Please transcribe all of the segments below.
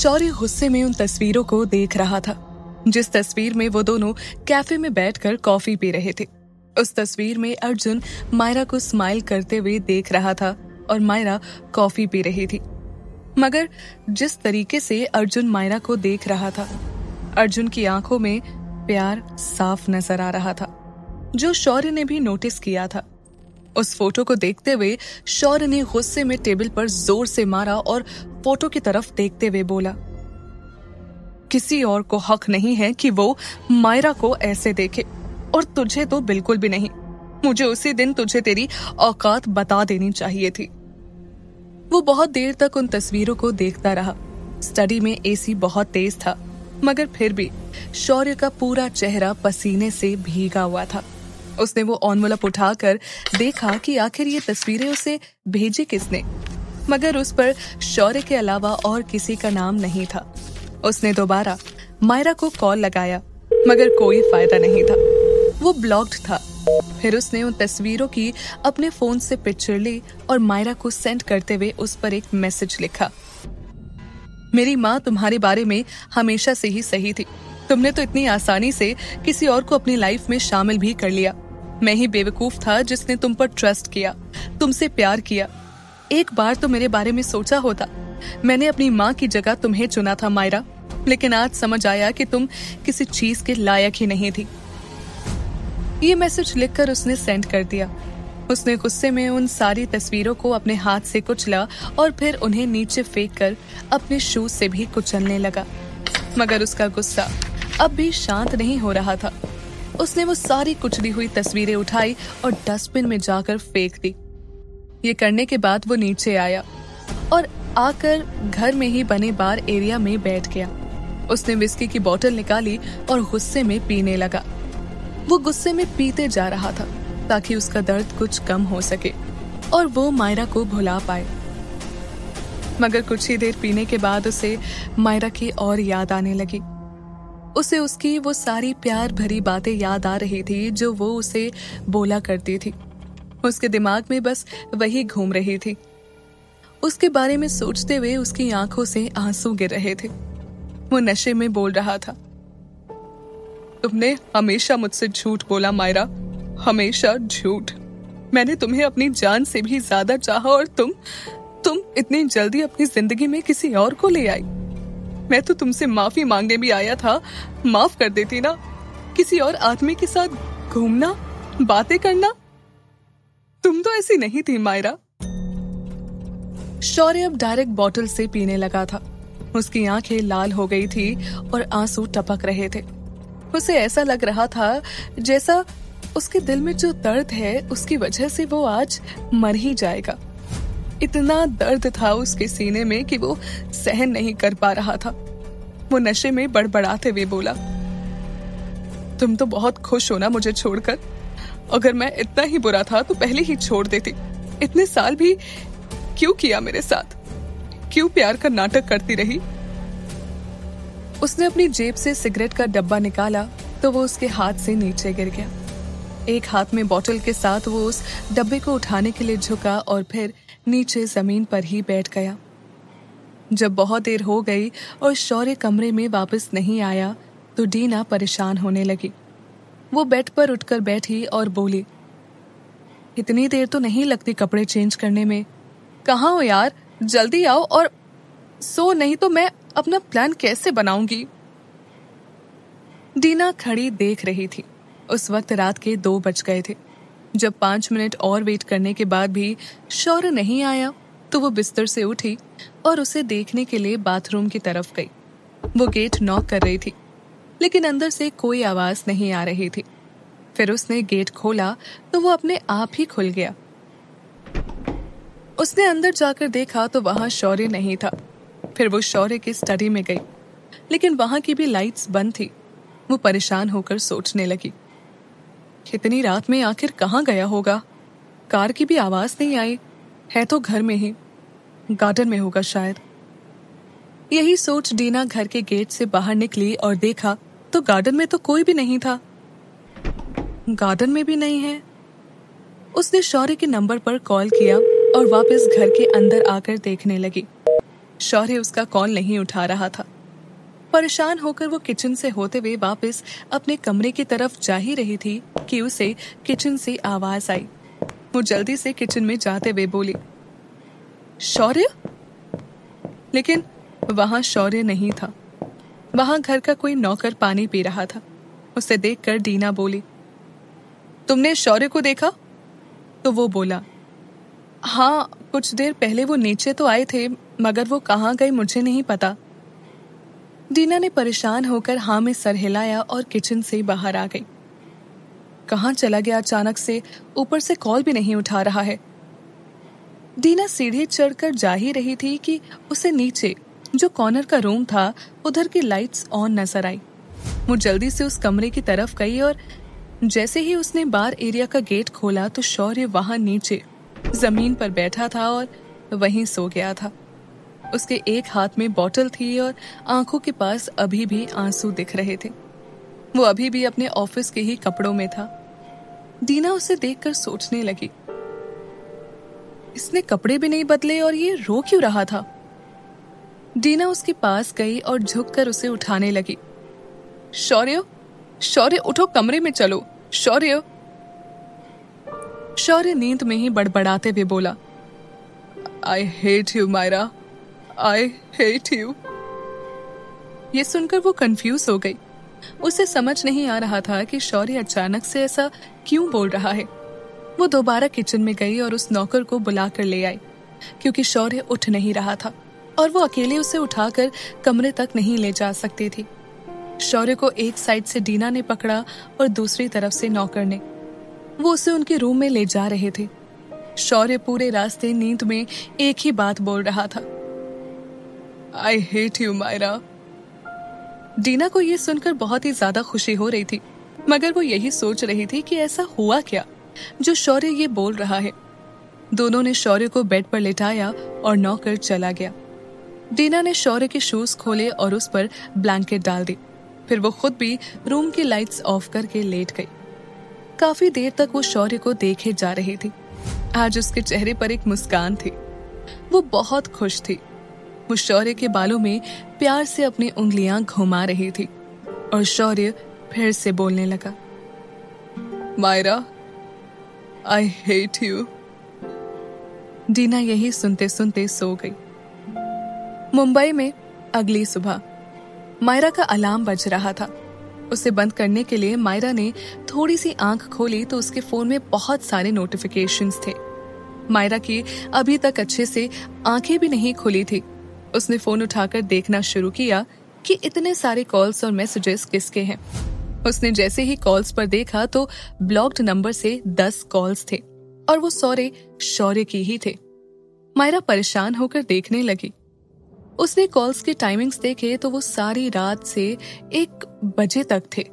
शौर्य गुस्से में उन तस्वीरों को देख रहा था, जिस तस्वीर में वो दोनों कैफे में बैठकर कॉफी पी रहे थे। उस तस्वीर में अर्जुन मायरा को स्माइल करते हुए देख रहा था और मायरा कॉफी पी रही थी। मगर जिस तरीके से अर्जुन मायरा को देख रहा था, अर्जुन की आंखों में प्यार साफ नजर आ रहा था, जो शौर्य ने भी नोटिस किया था। उस फोटो को देखते हुए शौर्य ने गुस्से में टेबल पर जोर से मारा और फोटो की तरफ देखते हुए बोला, किसी और को हक नहीं है कि वो मायरा को ऐसे देखे, और तुझे तो बिल्कुल भी नहीं। मुझे उसी दिन तुझे तेरी औकात बता देनी चाहिए थी। वो बहुत देर तक उन तस्वीरों को देखता रहा। स्टडी में एसी बहुत तेज था, मगर फिर भी शौर्य का पूरा चेहरा पसीने से भीगा हुआ था। उसने वो एनवेलप उठाकर देखा कि आखिर ये तस्वीरें उसे भेजी किसने, मगर उस पर शौर्य के अलावा और किसी का नाम नहीं था। उसने दोबारा मायरा को कॉल लगाया, मगर कोई फायदा नहीं था, वो ब्लॉक्ड था। फिर उसने उन तस्वीरों की अपने फोन से पिक्चर ली और मायरा को सेंड करते हुए उस पर एक मैसेज लिखा, मेरी माँ तुम्हारे बारे में हमेशा से ही सही थी। तुमने तो इतनी आसानी से किसी और को अपनी लाइफ में शामिल भी कर लिया। मैं ही बेवकूफ था जिसने तुम पर ट्रस्ट किया, तुमसे प्यार किया। एक बार तो मेरे बारे में सोचा होता। मैंने अपनी माँ की जगह तुम्हें चुना था मायरा, लेकिन आज समझ आया कि तुम किसी चीज के लायक ही नहीं थी। ये मैसेज लिखकर उसने सेंड कर दिया। उसने गुस्से में उन सारी तस्वीरों को अपने हाथ से कुचला और फिर उन्हें नीचे फेंककर अपने शूज से भी कुचलने लगा, मगर उसका गुस्सा अब भी शांत नहीं हो रहा था। उसने वो सारी कुचली हुई तस्वीरें उठाई और डस्टबिन में जाकर फेंक दी। ये करने के बाद वो नीचे आया और आकर घर में ही बने बार एरिया में बैठ गया। उसने विस्की की बोतल निकाली और गुस्से में पीने लगा। वो गुस्से में पीते जा रहा था ताकि उसका दर्द कुछ कम हो सके और वो मायरा को भुला पाए। मगर कुछ ही देर पीने के बाद उसे मायरा की और याद आने लगी। उसे उसकी वो सारी प्यार भरी बातें याद आ रही थी जो वो उसे बोला करती थी। उसके दिमाग में बस वही घूम रही थी। उसके बारे में सोचते हुए उसकी आंखों से आंसू गिर रहे थे। वो नशे में बोल रहा था, तुमने हमेशा मुझसे झूठ बोला मायरा, हमेशा झूठ। मैंने तुम्हें अपनी जान से भी ज्यादा चाहा और तुम इतनी जल्दी अपनी जिंदगी में किसी और को ले आई। मैं तो तुमसे माफी मांगने भी आया था, माफ कर देती ना। किसी और आदमी के साथ घूमना, बातें करना, तुम तो ऐसी नहीं थी मायरा। शौर्य अब डायरेक्ट बॉटल से पीने लगा था। उसकी आंखें लाल हो गई थी और आंसू टपक रहे थे। उसे ऐसा लग रहा था जैसा उसके दिल में जो दर्द है उसकी वजह से वो आज मर ही जाएगा। इतना दर्द था उसके सीने में कि वो सहन नहीं कर पा रहा था। वो नशे में बड़बड़ाते हुए बोला, तुम तो बहुत खुश हो ना मुझे छोड़कर। अगर मैं इतना ही बुरा था तो पहले ही छोड़ देती। इतने साल भी क्यों किया मेरे साथ? क्यों प्यार का नाटक करती रही? उसने अपनी जेब से सिगरेट का डब्बा निकाला तो वो उसके हाथ से नीचे गिर गया। एक हाथ में बोतल के साथ वो उस डब्बे को उठाने के लिए झुका और फिर नीचे जमीन पर ही बैठ गया। जब बहुत देर हो गई और शौर्य कमरे में वापस नहीं आया तो डीना परेशान होने लगी। वो बेड पर उठकर बैठी और बोली, इतनी देर तो नहीं लगती कपड़े चेंज करने में। कहाँ हो यार, जल्दी आओ और सो, नहीं तो मैं अपना प्लान कैसे बनाऊंगी। डीना खड़ी देख रही थी। उस वक्त रात के 2 बज गए थे। जब 5 मिनट और वेट करने के बाद भी शौर्य नहीं आया तो वो बिस्तर से उठी और उसे देखने के लिए बाथरूम की तरफ गई। वो गेट नॉक कर रही थी, लेकिन अंदर से कोई आवाज नहीं आ रही थी। फिर उसने गेट खोला तो वो अपने आप ही खुल गया। उसने अंदर जाकर देखा तो वहां शौर्य नहीं था। फिर वो शौर्य की स्टडी में गई, लेकिन वहां की भी लाइट्स बंद थी। वो परेशान होकर सोचने लगी, इतनी रात में आखिर कहाँ गया होगा? कार की भी आवाज नहीं आई। है तो घर में ही, गार्डन में होगा शायद। यही सोच डीना घर के गेट से बाहर निकली और देखा तो गार्डन में तो कोई भी नहीं था। गार्डन में भी नहीं है। उसने शौर्य के नंबर पर कॉल किया और वापस घर के अंदर आकर देखने लगी। शौर्य उसका कॉल नहीं उठा रहा था। परेशान होकर वो किचन से होते हुए वापस अपने कमरे की तरफ जा ही रही थी कि उसे किचन से आवाज आई। वो जल्दी से किचन में जाते हुए बोली, शौर्य? लेकिन वहां शौर्य नहीं था। वहां घर का कोई नौकर पानी पी रहा था। उसे देखकर दीना बोली, तुमने शौर्य को देखा? तो वो बोला, हाँ, कुछ देर पहले वो नीचे तो आए थे, मगर वो कहाँ गए मुझे नहीं पता। दीना ने परेशान होकर हाँ में सर हिलाया और किचन से बाहर आ गई। कहाँ चला गया अचानक से? ऊपर से कॉल भी नहीं उठा रहा है। दीना सीढ़ी चढ़कर जा ही रही थी कि उसे नीचे जो कॉर्नर का रूम था उधर की लाइट्स ऑन नजर आई। वो जल्दी से उस कमरे की तरफ गई और जैसे ही उसने बार एरिया का गेट खोला तो शौर्य वहां नीचे जमीन पर बैठा था और वहीं सो गया था। उसके एक हाथ में बॉटल थी और आंखों के पास अभी भी आंसू दिख रहे थे। वो अभी भी अपने ऑफिस के ही कपड़ों में था। दीना उसे देखकर सोचने लगी, इसने कपड़े भी नहीं बदले और ये रो क्यों रहा था? दीना उसके पास गई और झुककर उसे उठाने लगी। शौर्य, शौर्य उठो, कमरे में चलो, शौर्य। शौर्य नींद में ही बड़बड़ाते हुए बोला, I hate you Myra, I hate you. ये सुनकर वो कंफ्यूज हो गई। उसे समझ नहीं आ रहा था कि शौर्य अचानक से ऐसा क्यों बोल रहा है। वो दोबारा किचन में गई और उस नौकर को बुलाकर ले आई, क्योंकि शौर्य उठ नहीं रहा था और वो अकेले उसे उठाकर कमरे तक नहीं ले जा सकती थी। शौर्य को एक साइड से दीना ने पकड़ा और दूसरी तरफ से नौकर ने। वो उसे उनके रूम में ले जा रहे थे। शौर्य पूरे रास्ते नींद में एक ही बात बोल रहा था, I hate you Myra. Dina को यह सुनकर बहुत ही ज्यादा खुशी हो रही थी, मगर वो यही सोच रही थी कि ऐसा हुआ क्या जो शौर्य ये बोल रहा है। दोनों ने शौर्य को बेड पर लेटाया और नौकर चला गया। दीना ने शौर्य के शूज खोले और उस पर ब्लैंकेट डाल दी। फिर वो खुद भी रूम की लाइट्स ऑफ करके लेट गई। काफी देर तक वो शौर्य को देखे जा रही थी। आज उसके चेहरे पर एक मुस्कान थी। वो बहुत खुश थी। वो शौर्य के बालों में प्यार से अपनी उंगलियां घुमा रही थी और शौर्य फिर से बोलने लगा, Myra, I hate you. Dina यही सुनते सुनते सो गई। मुंबई में अगली सुबह मायरा का अलार्म बज रहा था। उसे बंद करने के लिए मायरा ने थोड़ी सी आंख खोली तो उसके फोन में बहुत सारे नोटिफिकेशंस थे। मायरा की अभी तक अच्छे से आंखें भी नहीं खुली थी। उसने फोन उठाकर देखना शुरू किया कि इतने सारे कॉल्स और मैसेजेस किसके हैं। उसने जैसे ही कॉल्स पर देखा तो ब्लॉक्ड नंबर से 10 कॉल्स थे और वो सारे शौर्य की ही थे। मायरा परेशान होकर देखने लगी। उसने कॉल्स के टाइमिंग्स देखे तो वो सारी रात से 1 बजे तक थे।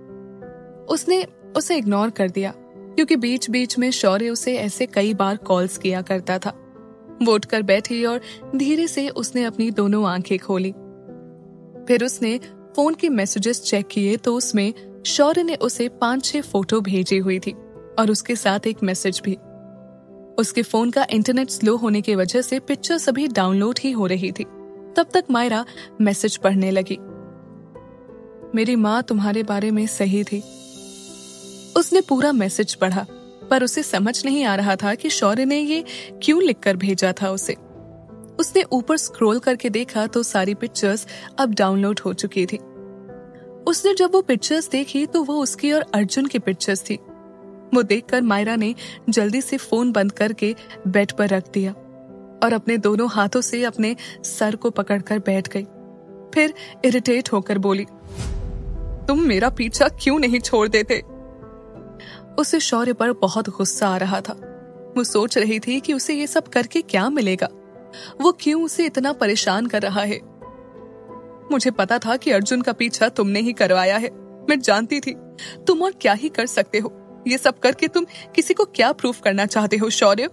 उसने उसे इग्नोर कर दिया क्योंकि बीच बीच में शौर्य उसे ऐसे कई बार कॉल्स किया करता था। वो उठकर बैठी और धीरे से उसने अपनी दोनों आंखें खोली। फिर उसने फोन के मैसेजेस चेक किए तो उसमें शौर्य ने उसे 5-6 फोटो भेजी हुई थी और उसके साथ एक मैसेज भी। उसके फोन का इंटरनेट स्लो होने की वजह से पिक्चर्स अभी डाउनलोड ही हो रही थी। तब तक मायरा मैसेज पढ़ने लगी। मेरी माँ तुम्हारे बारे में सही थी। उसने पूरा मैसेज पढ़ा पर उसे समझ नहीं आ रहा था कि शौर्य ने ये क्यों लिखकर भेजा था उसे। उसने ऊपर स्क्रॉल करके देखा तो सारी पिक्चर्स अब डाउनलोड हो चुकी थी। उसने जब वो पिक्चर्स देखी तो वो उसकी और अर्जुन की पिक्चर्स थी। वो देखकर मायरा ने जल्दी से फोन बंद करके बेड पर रख दिया और अपने दोनों हाथों से अपने सर को पकड़कर बैठ गई। फिर इरिटेट होकर बोली, तुम मेरा पीछा क्यों नहीं छोड़ देते? उसे शौर्य पर बहुत गुस्सा आ रहा था। वो सोच रही थी कि उसे ये सब करके क्या मिलेगा। वो क्यों उसे इतना परेशान कर रहा है। मुझे पता था कि अर्जुन का पीछा तुमने ही करवाया है। मैं जानती थी तुम और क्या ही कर सकते हो। ये सब करके तुम किसी को क्या प्रूफ करना चाहते हो शौर्य?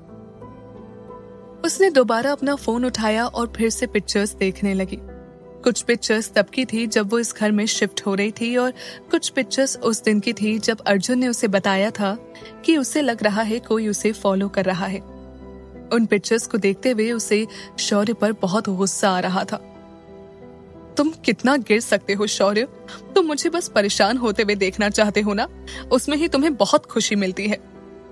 उसने दोबारा अपना फोन उठाया और फिर से पिक्चर्स देखने लगी। कुछ पिक्चर्स तब की थी जब वो इस घर में शिफ्ट हो रही थी और कुछ पिक्चर्स उस दिन की थी जब अर्जुन ने उसे बताया था कि उसे लग रहा है कोई उसे फॉलो कर रहा है। उन पिक्चर्स को देखते हुए उसे शौर्य पर बहुत गुस्सा आ रहा था। तुम कितना गिर सकते हो शौर्य, तुम मुझे बस परेशान होते हुए देखना चाहते हो ना, उसमें ही तुम्हें बहुत खुशी मिलती है।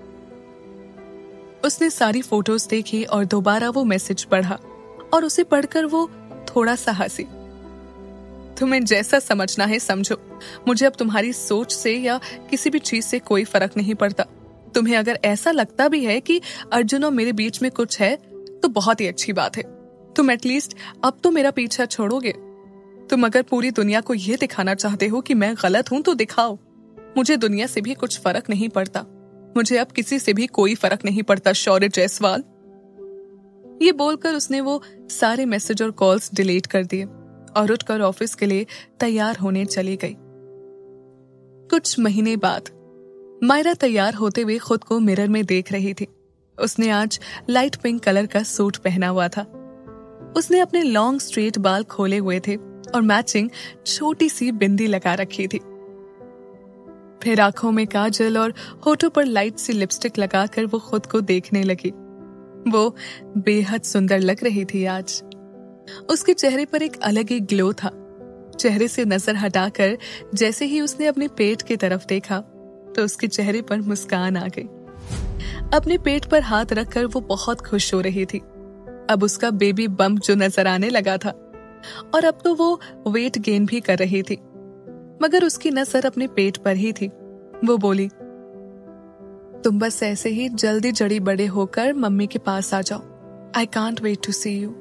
उसने सारी फोटोज देखी और दोबारा वो मैसेज पढ़ा और उसे पढ़कर वो थोड़ा सा हंसी। तुम्हें जैसा समझना है समझो, मुझे अब तुम्हारी सोच से या किसी भी चीज से कोई फर्क नहीं पड़ता। तुम्हें अगर ऐसा लगता भी है कि अर्जुन और मेरे बीच में कुछ है तो बहुत ही अच्छी बात है। तुम एटलीस्ट अब तो मेरा पीछा छोड़ोगे। तुम अगर पूरी दुनिया को यह दिखाना चाहते हो कि मैं गलत हूं तो दिखाओ। मुझे दुनिया से भी कुछ फर्क नहीं पड़ता। मुझे अब किसी से भी कोई फर्क नहीं पड़ता शौर्य जायसवाल। ये बोलकर उसने वो सारे मैसेज और कॉल्स डिलीट कर दिए और उठकर ऑफिस के लिए तैयार होने चली गई। कुछ महीने बाद मायरा तैयार होते हुए खुद को मिरर में देख रही थी। उसने आज लाइट पिंक कलर का सूट पहना हुआ था। उसने अपने लॉन्ग स्ट्रेट बाल खोले हुए थे और मैचिंग छोटी सी बिंदी लगा रखी थी। फिर आंखों में काजल और होठों पर लाइट सी लिपस्टिक लगाकर वो खुद को देखने लगी। वो बेहद सुंदर लग रही थी आज। उसके चेहरे पर एक अलग ही ग्लो था। चेहरे से नजर हटाकर जैसे ही उसने अपने पेट की तरफ देखा तो उसके चेहरे पर मुस्कान आ गई। अपने पेट पर हाथ रखकर वो बहुत खुश हो रही थी। अब उसका बेबी बम्प जो नजर आने लगा था और अब तो वो वेट गेन भी कर रही थी, मगर उसकी नजर अपने पेट पर ही थी। वो बोली, तुम बस ऐसे ही जल्दी जड़ी बड़े होकर मम्मी के पास आ जाओ। I can't wait to see you.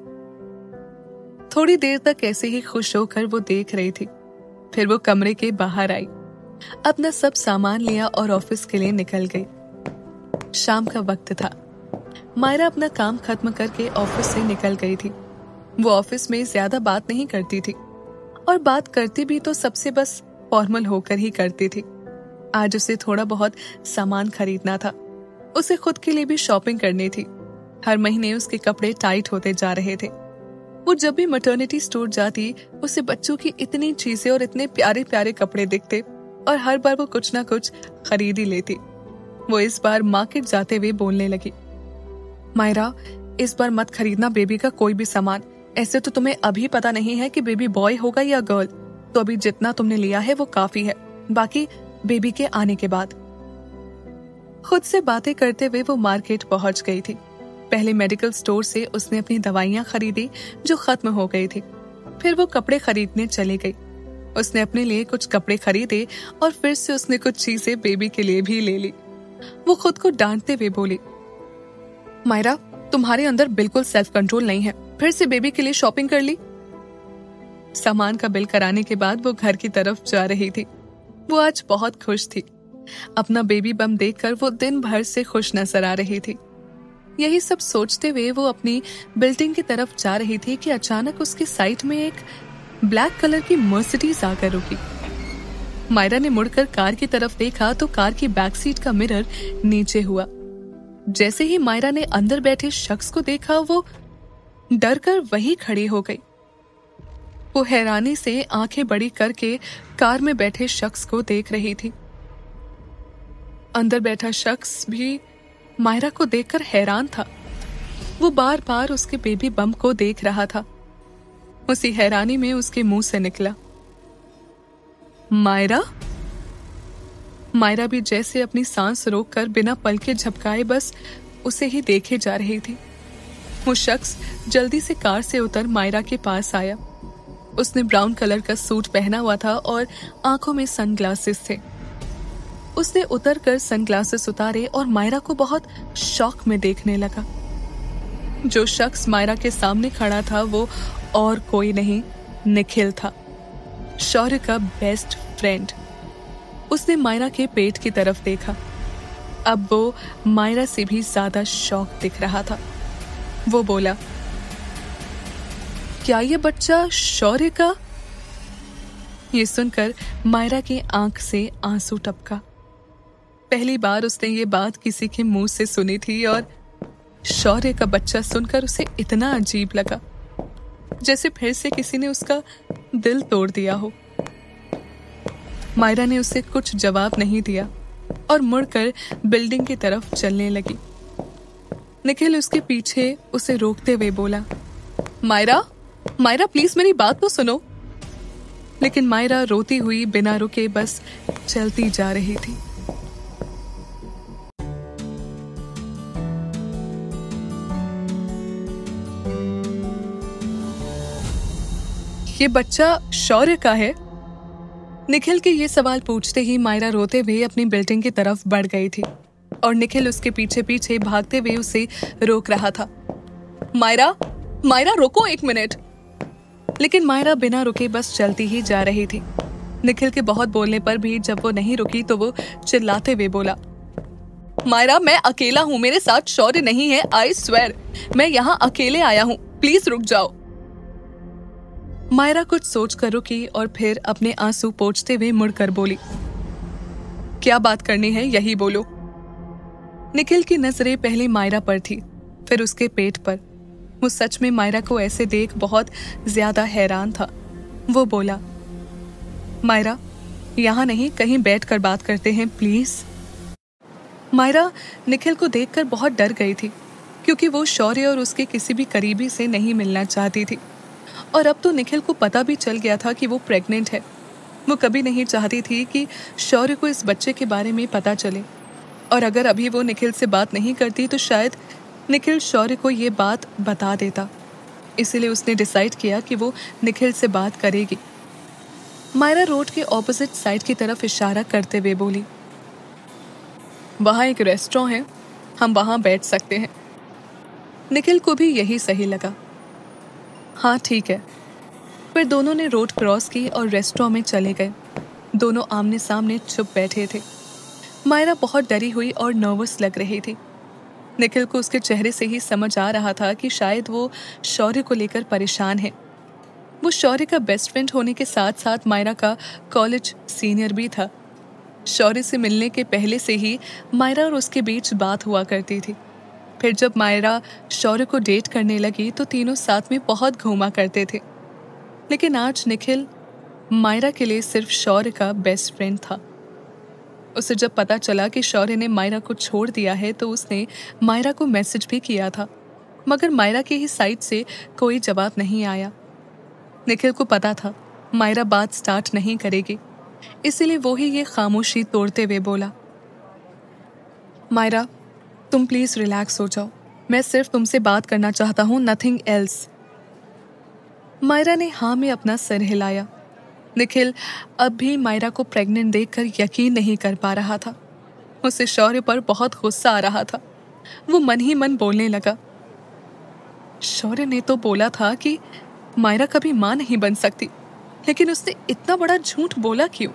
थोड़ी देर तक ऐसे ही खुश होकर वो देख रही थी। फिर वो कमरे के बाहर आई, अपना सब सामान लिया और ऑफिस के लिए निकल गई। शाम का वक्त था। मायरा अपना काम खत्म करके ऑफिस से निकल गई थी। वो ऑफिस में ज्यादा बात नहीं करती थी और बात करती भी तो सबसे बस फॉर्मल होकर ही करती थी। आज उसे थोड़ा बहुत सामान खरीदना था। उसे खुद के लिए भी शॉपिंग करनी थी। हर महीने उसके कपड़े टाइट होते जा रहे थे। वो जब भी मैटरनिटी स्टोर जाती उसे बच्चों की इतनी चीजें और इतने प्यारे प्यारे कपड़े दिखते और हर बार वो कुछ ना कुछ खरीद ही लेती। वो इस बार मार्केट जाते हुए बोलने लगी, मायरा इस बार मत खरीदना बेबी का कोई भी सामान। ऐसे तो तुम्हें अभी पता नहीं है कि बेबी बॉय होगा या गर्ल, तो अभी जितना तुमने लिया है वो काफी है, बाकी बेबी के आने के बाद। खुद से बातें करते हुए वो मार्केट पहुंच गई थी। पहले मेडिकल स्टोर से उसने अपनी दवाइयां खरीदी जो खत्म हो गई थी। फिर वो कपड़े खरीदने चली गई। उसने अपने लिए कुछ कपड़े खरीदे और फिर से उसने कुछ चीजें बेबी के लिए भी ले ली। वो खुद को डांटते हुए बोली, मायरा तुम्हारे अंदर बिल्कुल सेल्फ कंट्रोल नहीं है, फिर से बेबी के लिए शॉपिंग कर ली। सामान का बिल कराने के बाद वो घर की तरफ जा रही थी। वो आज बहुत खुश थी। अपना बेबी बम देखकर वो दिन भर से खुश नजर आ रही थी। यही सब सोचते हुए वो अपनी बिल्डिंग की तरफ जा रही थी कि अचानक उसके साइड में एक ब्लैक कलर की मर्सिडीज आकर रुकी। मायरा ने मुड़कर कार की तरफ देखा तो कार की बैक सीट का मिरर नीचे हुआ। जैसे ही मायरा ने अंदर बैठे शख्स को देखा वो डर कर वहीं खड़ी हो गई। वो हैरानी से आंखें बड़ी करके कार में बैठे शख्स को देख रही थी। अंदर बैठा शख्स भी मायरा को देखकर हैरान था। वो बार बार उसके बेबी बम को देख रहा था। उसी हैरानी में उसके मुंह से निकला, मायरा। मायरा भी जैसे अपनी सांस रोककर बिना पल के झपकाए बस उसे ही देखे जा रही थी। वो शख्स जल्दी से कार से उतर मायरा के पास आया। उसने ब्राउन कलर का सूट पहना हुआ था और आंखों में सनग्लासेस थे। उसने उतरकर सनग्लासेस उतारे और मायरा को बहुत शौक में देखने लगा। जो शख्स मायरा के सामने खड़ा था वो और कोई नहीं, निखिल था, शौर्य का बेस्ट फ्रेंड। उसने मायरा के पेट की तरफ देखा। अब वो मायरा से भी ज्यादा शौक दिख रहा था। वो बोला, क्या ये बच्चा शौर्य का? ये सुनकर मायरा की आंख से आंसू टपका। पहली बार उसने ये बात किसी के मुंह से सुनी थी और शौर्य का बच्चा सुनकर उसे इतना अजीब लगा जैसे फिर से किसी ने उसका दिल तोड़ दिया हो। मायरा ने उसे कुछ जवाब नहीं दिया और मुड़कर बिल्डिंग की तरफ चलने लगी। निखिल उसके पीछे उसे रोकते हुए बोला, मायरा, मायरा प्लीज मेरी बात तो सुनो। लेकिन मायरा रोती हुई बिना रुके बस चलती जा रही थी। ये बच्चा शौर्य का है? निखिल के ये सवाल पूछते ही मायरा रोते हुए अपनी बिल्डिंग की तरफ बढ़ गई थी और निखिल उसके पीछे पीछे भागते हुए उसे रोक रहा था। मायरा, मायरा रुको 1 मिनट। लेकिन मायरा बिना रुके बस चलती ही जा रही थी। निखिल के बहुत बोलने पर भी जब वो नहीं रुकी तो वो चिल्लाते हुए बोला, मायरा मैं अकेला हूँ, मेरे साथ शौर्य नहीं है, आई स्वेयर मैं यहाँ अकेले आया हूँ, प्लीज रुक जाओ। मायरा कुछ सोच कर रुकी और फिर अपने आंसू पोंछते हुए मुड़कर बोली, क्या बात करनी है यही बोलो। निखिल की नजरें पहले मायरा पर थी, फिर उसके पेट पर। वो सच में मायरा को ऐसे देख बहुत ज्यादा हैरान था। वो बोला, मायरा यहाँ नहीं, कहीं बैठ कर बात करते हैं प्लीज। मायरा निखिल को देखकर बहुत डर गई थी, क्योंकि वो शौर्य और उसके किसी भी करीबी से नहीं मिलना चाहती थी। और अब तो निखिल को पता भी चल गया था कि वो प्रेग्नेंट है। वो कभी नहीं चाहती थी कि शौर्य को इस बच्चे के बारे में पता चले, और अगर अभी वो निखिल से बात नहीं करती तो शायद निखिल शौर्य को ये बात बता देता। इसीलिए उसने डिसाइड किया कि वो निखिल से बात करेगी। मायरा रोड के ऑपोजिट साइड की तरफ इशारा करते हुए बोली, वहाँ एक रेस्टोरेंट है, हम वहाँ बैठ सकते हैं। निखिल को भी यही सही लगा। हाँ ठीक है। फिर दोनों ने रोड क्रॉस की और रेस्टोरेंट में चले गए। दोनों आमने सामने चुप बैठे थे। मायरा बहुत डरी हुई और नर्वस लग रही थी। निखिल को उसके चेहरे से ही समझ आ रहा था कि शायद वो शौर्य को लेकर परेशान है। वो शौर्य का बेस्ट फ्रेंड होने के साथ साथ मायरा का कॉलेज सीनियर भी था। शौर्य से मिलने के पहले से ही मायरा और उसके बीच बात हुआ करती थी। फिर जब मायरा शौर्य को डेट करने लगी तो तीनों साथ में बहुत घूमा करते थे। लेकिन आज निखिल मायरा के लिए सिर्फ शौर्य का बेस्ट फ्रेंड था। उसे जब पता चला कि शौर्य ने मायरा को छोड़ दिया है तो उसने मायरा को मैसेज भी किया था, मगर मायरा की ही साइड से कोई जवाब नहीं आया। निखिल को पता था मायरा बात स्टार्ट नहीं करेगी, इसीलिए वो ही ये खामोशी तोड़ते हुए बोला, मायरा तुम प्लीज रिलैक्स हो जाओ, मैं सिर्फ तुमसे बात करना चाहता हूँ, नथिंग एल्स। मायरा ने हाँ में अपना सर हिलाया। निखिल अब भी मायरा को प्रेग्नेंट देखकर यकीन नहीं कर पा रहा था। उसे शौर्य पर बहुत गुस्सा आ रहा था। वो मन ही मन बोलने लगा, शौर्य ने तो बोला था कि मायरा कभी मां नहीं बन सकती, लेकिन उसने इतना बड़ा झूठ बोला क्यों?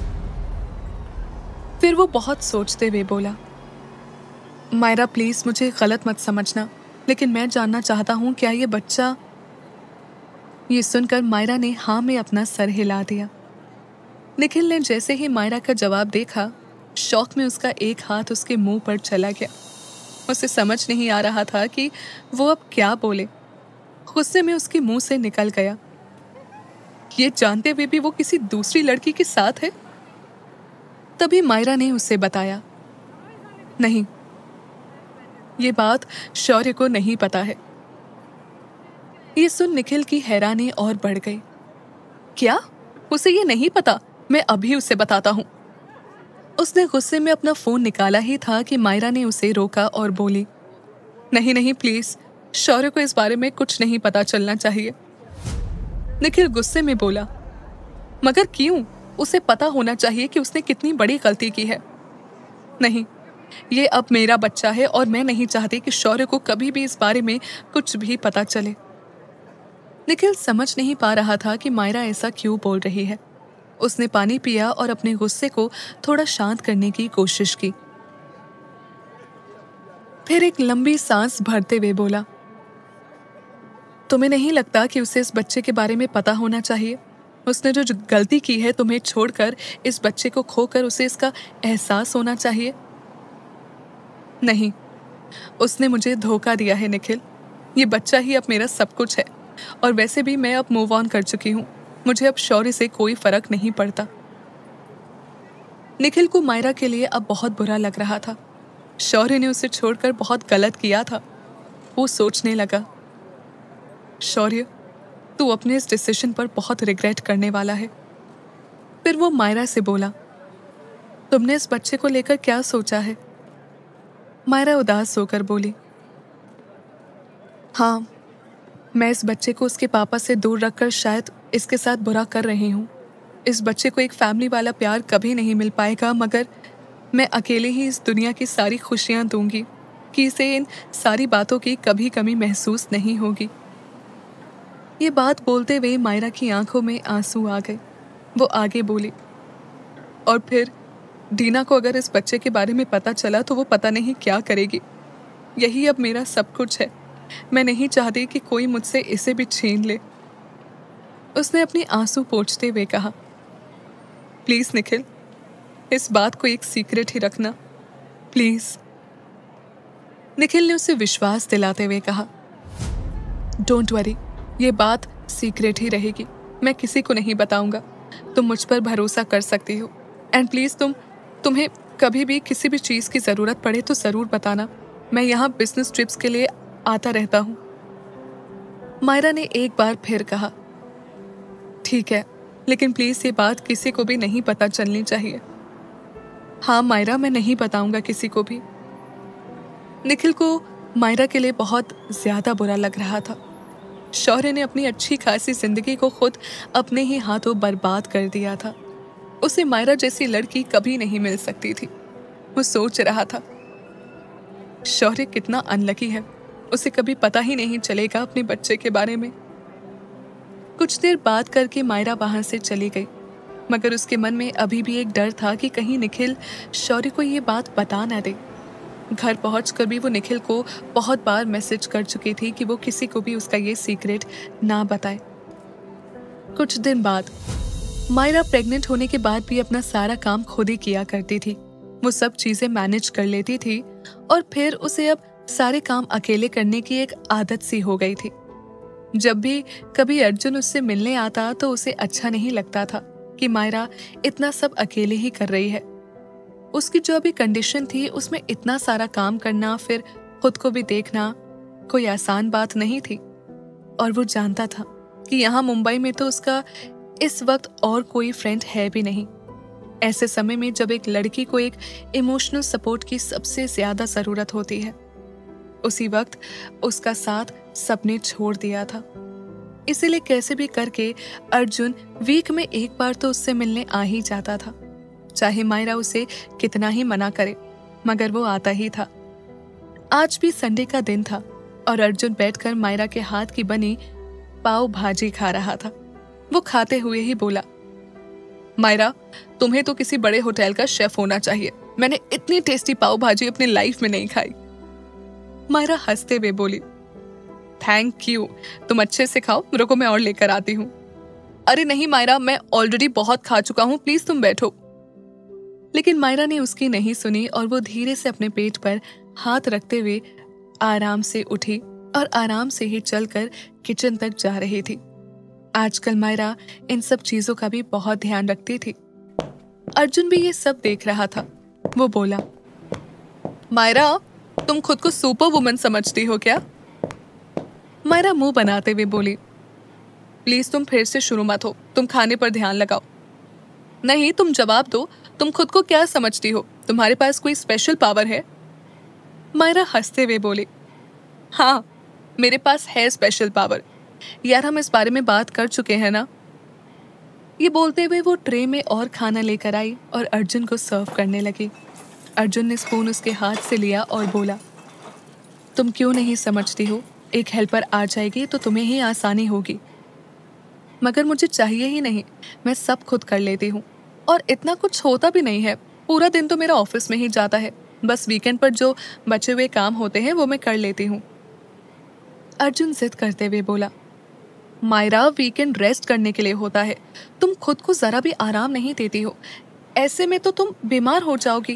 फिर वो बहुत सोचते हुए बोला, मायरा प्लीज मुझे गलत मत समझना, लेकिन मैं जानना चाहता हूँ क्या ये बच्चा। ये सुनकर मायरा ने हाँ में अपना सर हिला दिया। निखिल ने जैसे ही मायरा का जवाब देखा, शौक में उसका एक हाथ उसके मुंह पर चला गया। उसे समझ नहीं आ रहा था कि वो अब क्या बोले। गुस्से में उसके मुंह से निकल गया, ये जानते हुए भी वो किसी दूसरी लड़की के साथ है। तभी मायरा ने उसे बताया, नहीं, ये बात शौर्य को नहीं पता है। ये सुन निखिल की हैरानी और बढ़ गई। क्या? उसे ये नहीं पता? मैं अभी उसे बताता हूँ। उसने गुस्से में अपना फोन निकाला ही था कि मायरा ने उसे रोका और बोली, नहीं नहीं प्लीज, शौर्य को इस बारे में कुछ नहीं पता चलना चाहिए। निखिल गुस्से में बोला, मगर क्यों? उसे पता होना चाहिए कि उसने कितनी बड़ी गलती की है। नहीं, ये अब मेरा बच्चा है और मैं नहीं चाहती कि शौर्य को कभी भी इस बारे में कुछ भी पता चले। निखिल समझ नहीं पा रहा था कि मायरा ऐसा क्यों बोल रही है। उसने पानी पिया और अपने गुस्से को थोड़ा शांत करने की कोशिश की। फिर एक लंबी सांस भरते हुए बोला, तुम्हें नहीं लगता कि उसे इस बच्चे के बारे में पता होना चाहिए? उसने जो गलती की है तुम्हें छोड़कर, इस बच्चे को खोकर, उसे इसका एहसास होना चाहिए। नहीं, उसने मुझे धोखा दिया है निखिल। ये बच्चा ही अब मेरा सब कुछ है, और वैसे भी मैं अब मूव ऑन कर चुकी हूँ। मुझे अब शौर्य से कोई फर्क नहीं पड़ता। निखिल को मायरा के लिए अब बहुत बुरा लग रहा था। शौर्य ने उसे छोड़कर बहुत गलत किया था। वो सोचने लगा, शौर्य, तू अपने इस डिसीजन पर बहुत रिग्रेट करने वाला है। फिर वो मायरा से बोला, तुमने इस बच्चे को लेकर क्या सोचा है? मायरा उदास होकर बोली, हाँ, मैं इस बच्चे को उसके पापा से दूर रखकर शायद इसके साथ बुरा कर रही हूँ। इस बच्चे को एक फैमिली वाला प्यार कभी नहीं मिल पाएगा, मगर मैं अकेले ही इस दुनिया की सारी खुशियाँ दूंगी कि इसे इन सारी बातों की कभी कमी महसूस नहीं होगी। ये बात बोलते हुए मायरा की आंखों में आंसू आ गए। वो आगे बोली, और फिर डीना को अगर इस बच्चे के बारे में पता चला तो वो पता नहीं क्या करेगी। यही अब मेरा सब कुछ है। मैं नहीं चाहती कि कोई मुझसे इसे भी छीन ले। उसने अपने आंसू पोंछते हुए कहा, प्लीज निखिल, इस बात को एक सीक्रेट ही रखना, प्लीज। निखिल ने उसे विश्वास दिलाते हुए कहा, डोंट वरी, ये बात सीक्रेट ही रहेगी। मैं किसी को नहीं बताऊंगा। तुम मुझ पर भरोसा कर सकती हो। एंड प्लीज तुम्हें कभी भी किसी भी चीज़ की ज़रूरत पड़े तो ज़रूर बताना। मैं यहाँ बिजनेस ट्रिप्स के लिए आता रहता हूँ। मायरा ने एक बार फिर कहा, ठीक है, लेकिन प्लीज ये बात किसी को भी नहीं पता चलनी चाहिए। हाँ मायरा, मैं नहीं बताऊंगा किसी को भी। निखिल को मायरा के लिए बहुत ज्यादा बुरा लग रहा था। शौर्य ने अपनी अच्छी खासी जिंदगी को खुद अपने ही हाथों बर्बाद कर दिया था। उसे मायरा जैसी लड़की कभी नहीं मिल सकती थी। वो सोच रहा था, शौर्य कितना अनलकी है, उसे कभी पता ही नहीं चलेगा अपने बच्चे के बारे में। कुछ देर बात करके मायरा वहां से चली गई, मगर उसके मन में अभी भी एक डर था कि कहीं निखिल शौर्य को ये बात बता ना दे। घर पहुंचकर भी वो निखिल को बहुत बार मैसेज कर चुकी थी कि वो किसी को भी उसका ये सीक्रेट ना बताए। कुछ दिन बाद मायरा प्रेग्नेंट होने के बाद भी अपना सारा काम खुद ही किया करती थी। वो सब चीजें मैनेज कर लेती थी और फिर उसे अब सारे काम अकेले करने की एक आदत सी हो गई थी। जब भी कभी अर्जुन उससे मिलने आता तो उसे अच्छा नहीं लगता था कि मायरा इतना सब अकेले ही कर रही है। उसकी जो अभी कंडीशन थी उसमें इतना सारा काम करना, फिर खुद को भी देखना, कोई आसान बात नहीं थी। और वो जानता था कि यहाँ मुंबई में तो उसका इस वक्त और कोई फ्रेंड है भी नहीं। ऐसे समय में जब एक लड़की को एक इमोशनल सपोर्ट की सबसे ज्यादा जरूरत होती है, उसी वक्त उसका साथ सबने छोड़ दिया था। इसीलिए कैसे भी करके अर्जुन वीक में एक बार तो उससे मिलने आ ही जाता था, चाहे मायरा उसे कितना ही मना करे, मगर वो आता ही था। आज भी संडे का दिन था और अर्जुन बैठकर मायरा के हाथ की बनी पाव भाजी खा रहा था। वो खाते हुए ही बोला, मायरा, तुम्हें तो किसी बड़े होटल का शेफ होना चाहिए। मैंने इतनी टेस्टी पाव भाजी अपनी लाइफ में नहीं खाई। मायरा हंसते हुए बोली, थैंक यू, तुम अच्छे से खाओ, रुको मैं और लेकर आती हूँ। अरे नहीं मायरा, मैं ऑलरेडी बहुत खा चुका हूँ, प्लीज तुम बैठो। लेकिन मायरा ने उसकी नहीं सुनी और वो धीरे से अपने पेट पर हाथ रखते हुए आराम से उठी और आराम से ही चलकर किचन तक जा रही थी। आजकल मायरा इन सब चीजों का भी बहुत ध्यान रखती थी। अर्जुन भी ये सब देख रहा था। वो बोला, मायरा, तुम खुद को सुपर वुमन समझती हो क्या? मायरा मुंह बनाते हुए बोली, प्लीज तुम फिर से शुरू मत हो, तुम खाने पर ध्यान लगाओ। नहीं, तुम जवाब दो, तुम खुद को क्या समझती हो? तुम्हारे पास कोई स्पेशल पावर है? मायरा हंसते हुए बोली, हाँ, मेरे पास है स्पेशल पावर। यार, हम इस बारे में बात कर चुके हैं ना। ये बोलते हुए वो ट्रे में और खाना लेकर आई और अर्जुन को सर्व करने लगी। अर्जुन ने स्पून उसके हाथ से लिया और बोला, तुम क्यों नहीं समझती हो? एक हेल्पर आ जाएगी तो तुम्हें ही आसानी होगी। मगर मुझे चाहिए ही नहीं, मैं सब खुद कर लेती हूँ और इतना कुछ होता भी नहीं है। पूरा दिन तो मेरा ऑफिस में ही जाता है, बस वीकेंड पर जो बचे हुए काम होते हैं वो मैं कर लेती हूँ। अर्जुन जिद करते हुए बोला, मायरा, वीकेंड रेस्ट करने के लिए होता है, तुम खुद को जरा भी आराम नहीं देती हो। ऐसे में तो तुम बीमार हो जाओगी।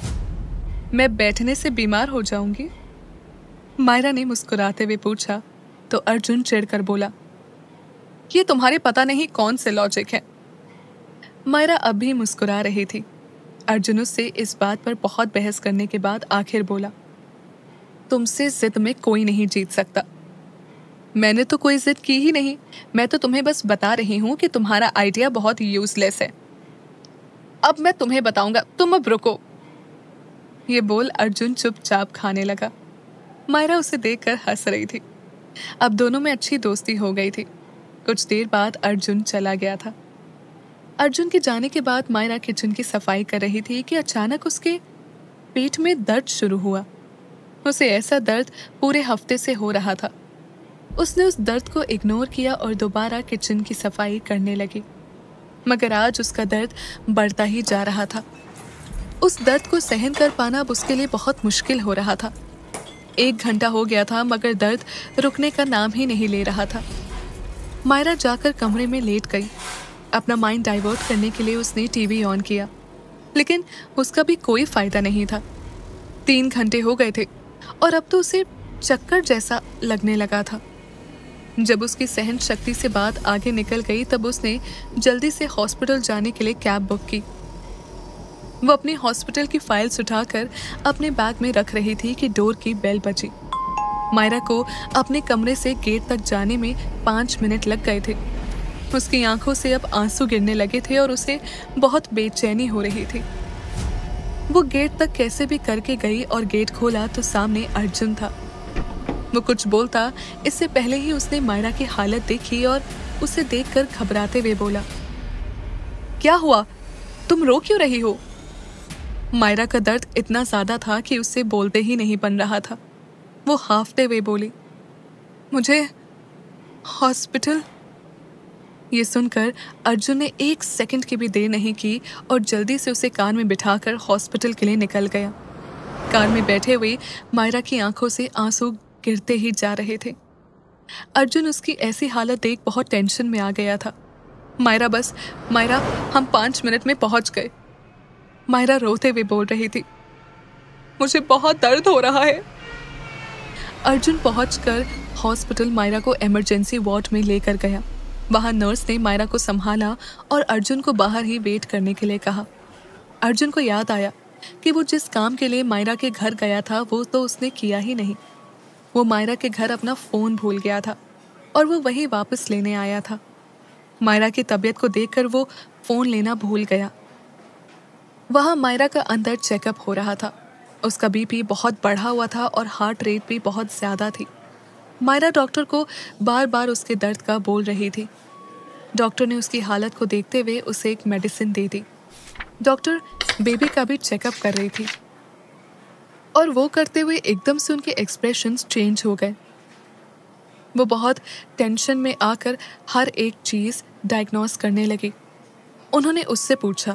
मैं बैठने से बीमार हो जाऊंगी? मायरा ने मुस्कुराते हुए पूछा तो अर्जुन चिढ़कर बोला, ये तुम्हारे पता नहीं कौन से लॉजिक है। मायरा अब भी मुस्कुरा रही थी। अर्जुन उससे इस बात पर बहुत बहस करने के बाद आखिर बोला, तुमसे जिद में कोई नहीं जीत सकता। मैंने तो कोई जिद की ही नहीं, मैं तो तुम्हें बस बता रही हूँ कि तुम्हारा आइडिया बहुत यूजलेस है। अब मैं तुम्हें बताऊंगा, तुम अब रुको। ये बोल अर्जुन चुपचाप खाने लगा। मायरा उसे देखकर हंस रही थी। अब दोनों में अच्छी दोस्ती हो गई थी। कुछ देर बाद अर्जुन चला गया था। अर्जुन के जाने के बाद मायरा किचन की सफाई कर रही थी कि अचानक उसके पेट में दर्द शुरू हुआ। उसे ऐसा दर्द पूरे हफ्ते से हो रहा था। उसने उस दर्द को इग्नोर किया और दोबारा किचन की सफाई करने लगी, मगर आज उसका दर्द बढ़ता ही जा रहा था। उस दर्द को सहन कर पाना अब उसके लिए बहुत मुश्किल हो रहा था। 1 घंटा हो गया था मगर दर्द रुकने का नाम ही नहीं ले रहा था। मायरा जाकर कमरे में लेट गई। अपना माइंड डाइवर्ट करने के लिए उसने टीवी ऑन किया, लेकिन उसका भी कोई फायदा नहीं था। 3 घंटे हो गए थे और अब तो उसे चक्कर जैसा लगने लगा था। जब उसकी सहन शक्ति से बात आगे निकल गई तब उसने जल्दी से हॉस्पिटल जाने के लिए कैब बुक की। वो अपनी हॉस्पिटल की फाइल्स उठाकर अपने बैग में रख रही थी कि डोर की बेल बजी। मायरा को अपने कमरे से गेट तक जाने में 5 मिनट लग गए थे। उसकी आंखों से अब आंसू गिरने लगे थे और उसे बहुत बेचैनी हो रही थी। वो गेट तक कैसे भी करके गई और गेट खोला तो सामने अर्जुन था। वो कुछ बोलता इससे पहले ही उसने मायरा की हालत देखी और उसे देखकर घबराते हुए बोला, क्या हुआ? तुम रो क्यों रही हो? मायरा का दर्द इतना ज्यादा था कि उससे बोलते ही नहीं बन रहा था। वो हांफते हुए बोली, मुझे हॉस्पिटल। ये सुनकर अर्जुन ने 1 सेकंड की भी देर नहीं की और जल्दी से उसे कार में बिठाकर हॉस्पिटल के लिए निकल गया। कार में बैठे हुए मायरा की आंखों से आंसू गिरते ही जा रहे थे। अर्जुन उसकी ऐसी हालत देख बहुत टेंशन में आ गया था। मायरा, हम 5 मिनट में पहुंच गए। मायरा रोते हुए बोल रही थी, मुझे बहुत दर्द हो रहा है। अर्जुन पहुंचकर हॉस्पिटल मायरा को इमरजेंसी वार्ड में लेकर गया। वहां नर्स ने मायरा को संभाला और अर्जुन को बाहर ही वेट करने के लिए कहा। अर्जुन को याद आया कि वो जिस काम के लिए मायरा के घर गया था वो तो उसने किया ही नहीं। वो मायरा के घर अपना फ़ोन भूल गया था और वो वही वापस लेने आया था। मायरा की तबीयत को देखकर वो फ़ोन लेना भूल गया। वहाँ मायरा का अंदर चेकअप हो रहा था। उसका बीपी बहुत बढ़ा हुआ था और हार्ट रेट भी बहुत ज़्यादा थी। मायरा डॉक्टर को बार बार उसके दर्द का बोल रही थी। डॉक्टर ने उसकी हालत को देखते हुए उसे एक मेडिसिन दे दी। डॉक्टर बेबी का भी चेकअप कर रही थी और वो करते हुए एकदम से उनके एक्सप्रेशंस चेंज हो गए। वो बहुत टेंशन में आकर हर एक चीज़ डायग्नोस करने लगी। उन्होंने उससे पूछा,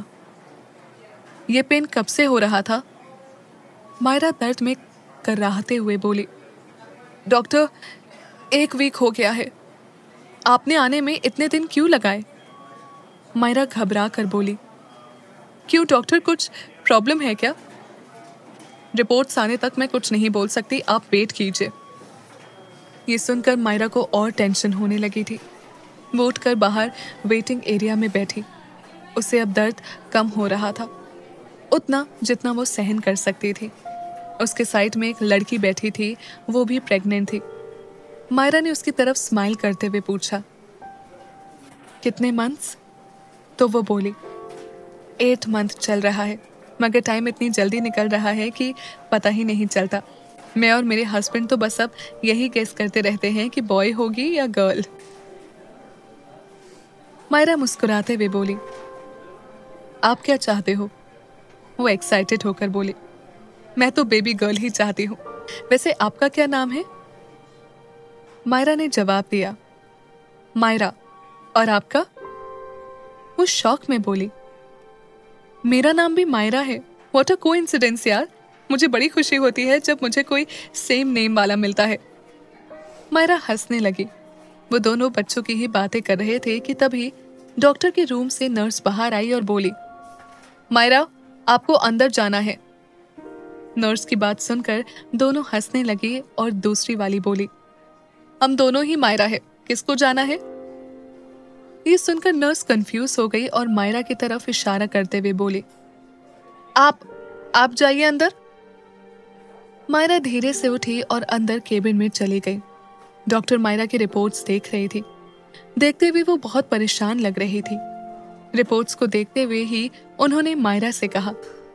ये पेन कब से हो रहा था? मायरा दर्द में कराहते हुए बोली, डॉक्टर 1 वीक हो गया है। आपने आने में इतने दिन क्यों लगाए? मायरा घबरा कर बोली, क्यों डॉक्टर, कुछ प्रॉब्लम है क्या? रिपोर्ट्स आने तक मैं कुछ नहीं बोल सकती, आप वेट कीजिए। ये सुनकर मायरा को और टेंशन होने लगी थी। वो उठकर बाहर वेटिंग एरिया में बैठी। उसे अब दर्द कम हो रहा था, उतना जितना वो सहन कर सकती थी। उसके साइड में एक लड़की बैठी थी, वो भी प्रेग्नेंट थी। मायरा ने उसकी तरफ स्माइल करते हुए पूछा, कितने मंथ्स? तो वो बोली, 8 मंथ चल रहा है, मगर टाइम इतनी जल्दी निकल रहा है कि पता ही नहीं चलता। मैं और मेरे हस्बैंड तो बस अब यही गेस करते रहते हैं कि बॉय होगी या गर्ल। मायरा मुस्कुराते हुए बोली, आप क्या चाहते हो? वो एक्साइटेड होकर बोली, मैं तो बेबी गर्ल ही चाहती हूँ। वैसे आपका क्या नाम है? मायरा ने जवाब दिया, मायरा। और आपका? वो शॉक में बोली, मेरा नाम भी मायरा है। व्हाट अ कोइंसिडेंस यार। मुझे बड़ी खुशी होती है जब मुझे कोई सेम नेम वाला मिलता है। मायरा हंसने लगी। वो दोनों बच्चों की ही बातें कर रहे थे कि तभी डॉक्टर के रूम से नर्स बाहर आई और बोली, मायरा, आपको अंदर जाना है। नर्स की बात सुनकर दोनों हंसने लगी और दूसरी वाली बोली, हम दोनों ही मायरा है, किसको जाना है? ये सुनकर नर्स कंफ्यूज हो गई और मायरा की तरफ इशारा करते हुए बोली, आप जाइए अंदर। मायरा धीरे से उठी और अंदर केबिन में चली गई। डॉक्टर मायरा की रिपोर्ट्स देख रही थी। देखते हुए वो बहुत परेशान लग रही थी। रिपोर्ट्स को देखते हुए ही उन्होंने मायरा से कहा,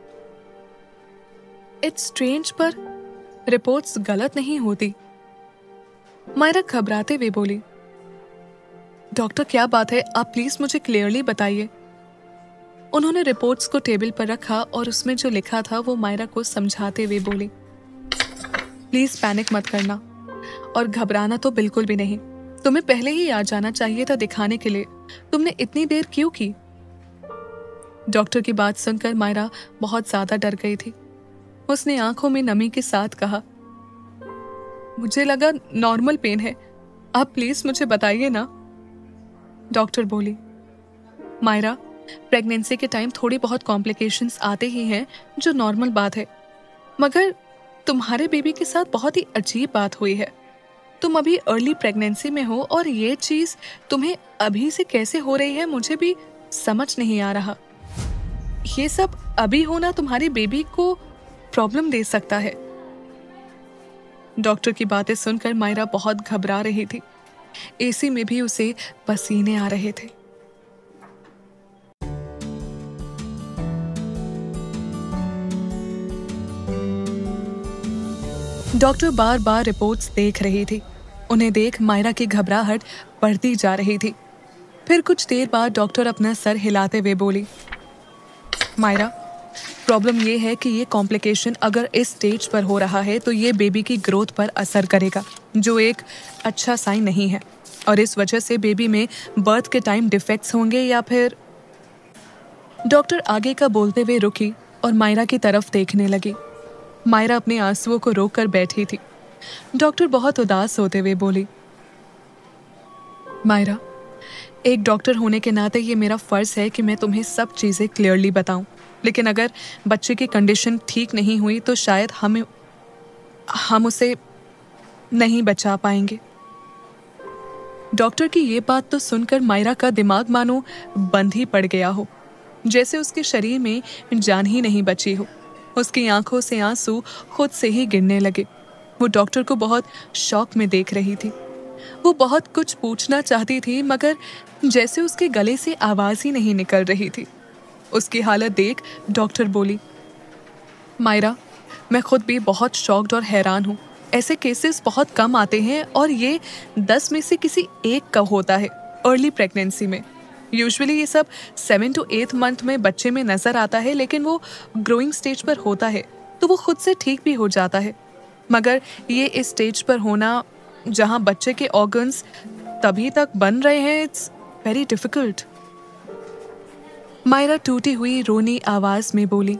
इट्स स्ट्रेंज पर रिपोर्ट्स गलत नहीं होती। मायरा घबराते हुए बोली, डॉक्टर क्या बात है, आप प्लीज मुझे क्लियरली बताइए। उन्होंने रिपोर्ट्स को टेबल पर रखा और उसमें जो लिखा था वो मायरा को समझाते हुए बोली, प्लीज पैनिक मत करना और घबराना तो बिल्कुल भी नहीं। तुम्हें पहले ही आ जाना चाहिए था दिखाने के लिए, तुमने इतनी देर क्यों की? डॉक्टर की बात सुनकर मायरा बहुत ज्यादा डर गई थी। उसने आंखों में नमी के साथ कहा, मुझे लगा नॉर्मल पेन है, आप प्लीज मुझे बताइए ना। डॉक्टर बोली, मायरा, प्रेगनेंसी के टाइम थोड़ी बहुत कॉम्प्लिकेशंस आते ही हैं, जो नॉर्मल बात है, मगर तुम्हारे बेबी के साथ बहुत ही अजीब बात हुई है। तुम अभी अर्ली प्रेगनेंसी में हो और ये चीज तुम्हें अभी से कैसे हो रही है मुझे भी समझ नहीं आ रहा। ये सब अभी होना तुम्हारी बेबी को प्रॉब्लम दे सकता है। डॉक्टर की बातें सुनकर मायरा बहुत घबरा रही थी। एसी में भी उसे पसीने आ रहे थे। डॉक्टर बार बार रिपोर्ट्स देख रही थी। उन्हें देख मायरा की घबराहट बढ़ती जा रही थी। फिर कुछ देर बाद डॉक्टर अपना सर हिलाते हुए बोली, मायरा, प्रॉब्लम ये है कि ये कॉम्प्लिकेशन अगर इस स्टेज पर हो रहा है तो ये बेबी की ग्रोथ पर असर करेगा, जो एक अच्छा साइन नहीं है, और इस वजह से बेबी में बर्थ के टाइम डिफेक्ट्स होंगे या फिर। डॉक्टर आगे का बोलते हुए रुकी और मायरा की तरफ देखने लगी। मायरा अपने आंसुओं को रोककर बैठी थी। डॉक्टर बहुत उदास होते हुए बोली, मायरा, एक डॉक्टर होने के नाते ये मेरा फर्ज है कि मैं तुम्हें सब चीजें क्लियरली बताऊं, लेकिन अगर बच्चे की कंडीशन ठीक नहीं हुई तो शायद हम उसे नहीं बचा पाएंगे। डॉक्टर की ये बात तो सुनकर मायरा का दिमाग मानो बंद ही पड़ गया हो, जैसे उसके शरीर में जान ही नहीं बची हो। उसकी आंखों से आंसू खुद से ही गिरने लगे। वो डॉक्टर को बहुत शौक में देख रही थी। वो बहुत कुछ पूछना चाहती थी, मगर जैसे उसके गले से आवाज ही नहीं निकल रही थी। उसकी हालत देख डॉक्टर बोली, मायरा, मैं खुद भी बहुत शॉक्ड और हैरान हूँ। ऐसे केसेस बहुत कम आते हैं और ये 10 में से किसी एक का होता है अर्ली प्रेगनेंसी में। यूजुअली ये सब 7 to 8 मंथ में बच्चे में नजर आता है, लेकिन वो ग्रोइंग स्टेज पर होता है तो वो खुद से ठीक भी हो जाता है। मगर ये इस स्टेज पर होना जहाँ बच्चे के ऑर्गन्स तभी तक बन रहे हैं, इट्स वेरी डिफिकल्ट। मायरा टूटी हुई रोनी आवाज में बोली,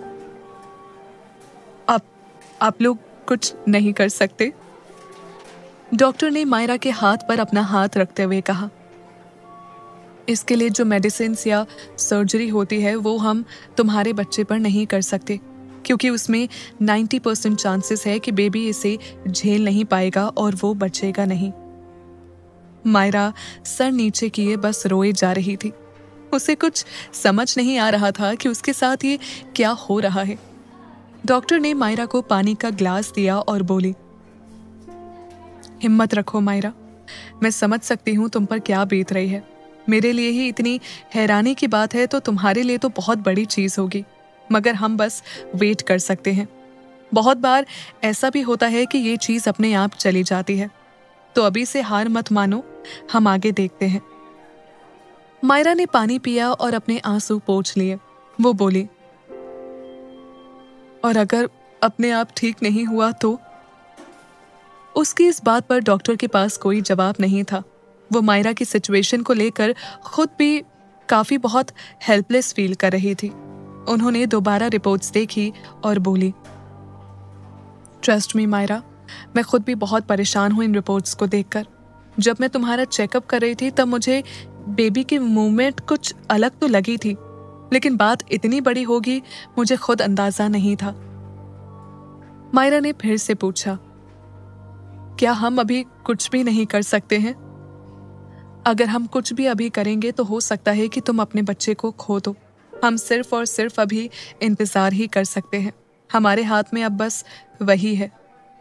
आप लोग कुछ नहीं कर सकते? डॉक्टर ने मायरा के हाथ पर अपना हाथ रखते हुए कहा, इसके लिए जो मेडिसिन या सर्जरी होती है वो हम तुम्हारे बच्चे पर नहीं कर सकते, क्योंकि उसमें 90% चांसेस है कि बेबी इसे झेल नहीं पाएगा और वो बचेगा नहीं। मायरा सर नीचे किए बस रोए जा रही थी। उसे कुछ समझ नहीं आ रहा था कि उसके साथ ये क्या हो रहा है। डॉक्टर ने मायरा को पानी का ग्लास दिया और बोली, हिम्मत रखो मायरा, मैं समझ सकती हूँ तुम पर क्या बीत रही है। मेरे लिए ही इतनी हैरानी की बात है तो तुम्हारे लिए तो बहुत बड़ी चीज होगी, मगर हम बस वेट कर सकते हैं। बहुत बार ऐसा भी होता है कि ये चीज अपने आप चली जाती है, तो अभी से हार मत मानो, हम आगे देखते हैं। मायरा ने पानी पिया और अपने आंसू पोंछ लिए। वो बोली, और अगर अपने आप ठीक नहीं हुआ तो? उसकी इस बात पर डॉक्टर के पास कोई जवाब नहीं था। वो मायरा की सिचुएशन को लेकर खुद भी काफी बहुत हेल्पलेस फील कर रही थी। उन्होंने दोबारा रिपोर्ट्स देखी और बोली, ट्रस्ट मी मायरा, मैं खुद भी बहुत परेशान हूं इन रिपोर्ट्स को देखकर। जब मैं तुम्हारा चेकअप कर रही थी तब मुझे बेबी की मूवमेंट कुछ अलग तो लगी थी, लेकिन बात इतनी बड़ी होगी मुझे खुद अंदाजा नहीं था। मायरा ने फिर से पूछा, क्या हम अभी कुछ भी नहीं कर सकते हैं? अगर हम कुछ भी अभी करेंगे तो हो सकता है कि तुम अपने बच्चे को खो दो। हम सिर्फ और सिर्फ अभी इंतजार ही कर सकते हैं। हमारे हाथ में अब बस वही है।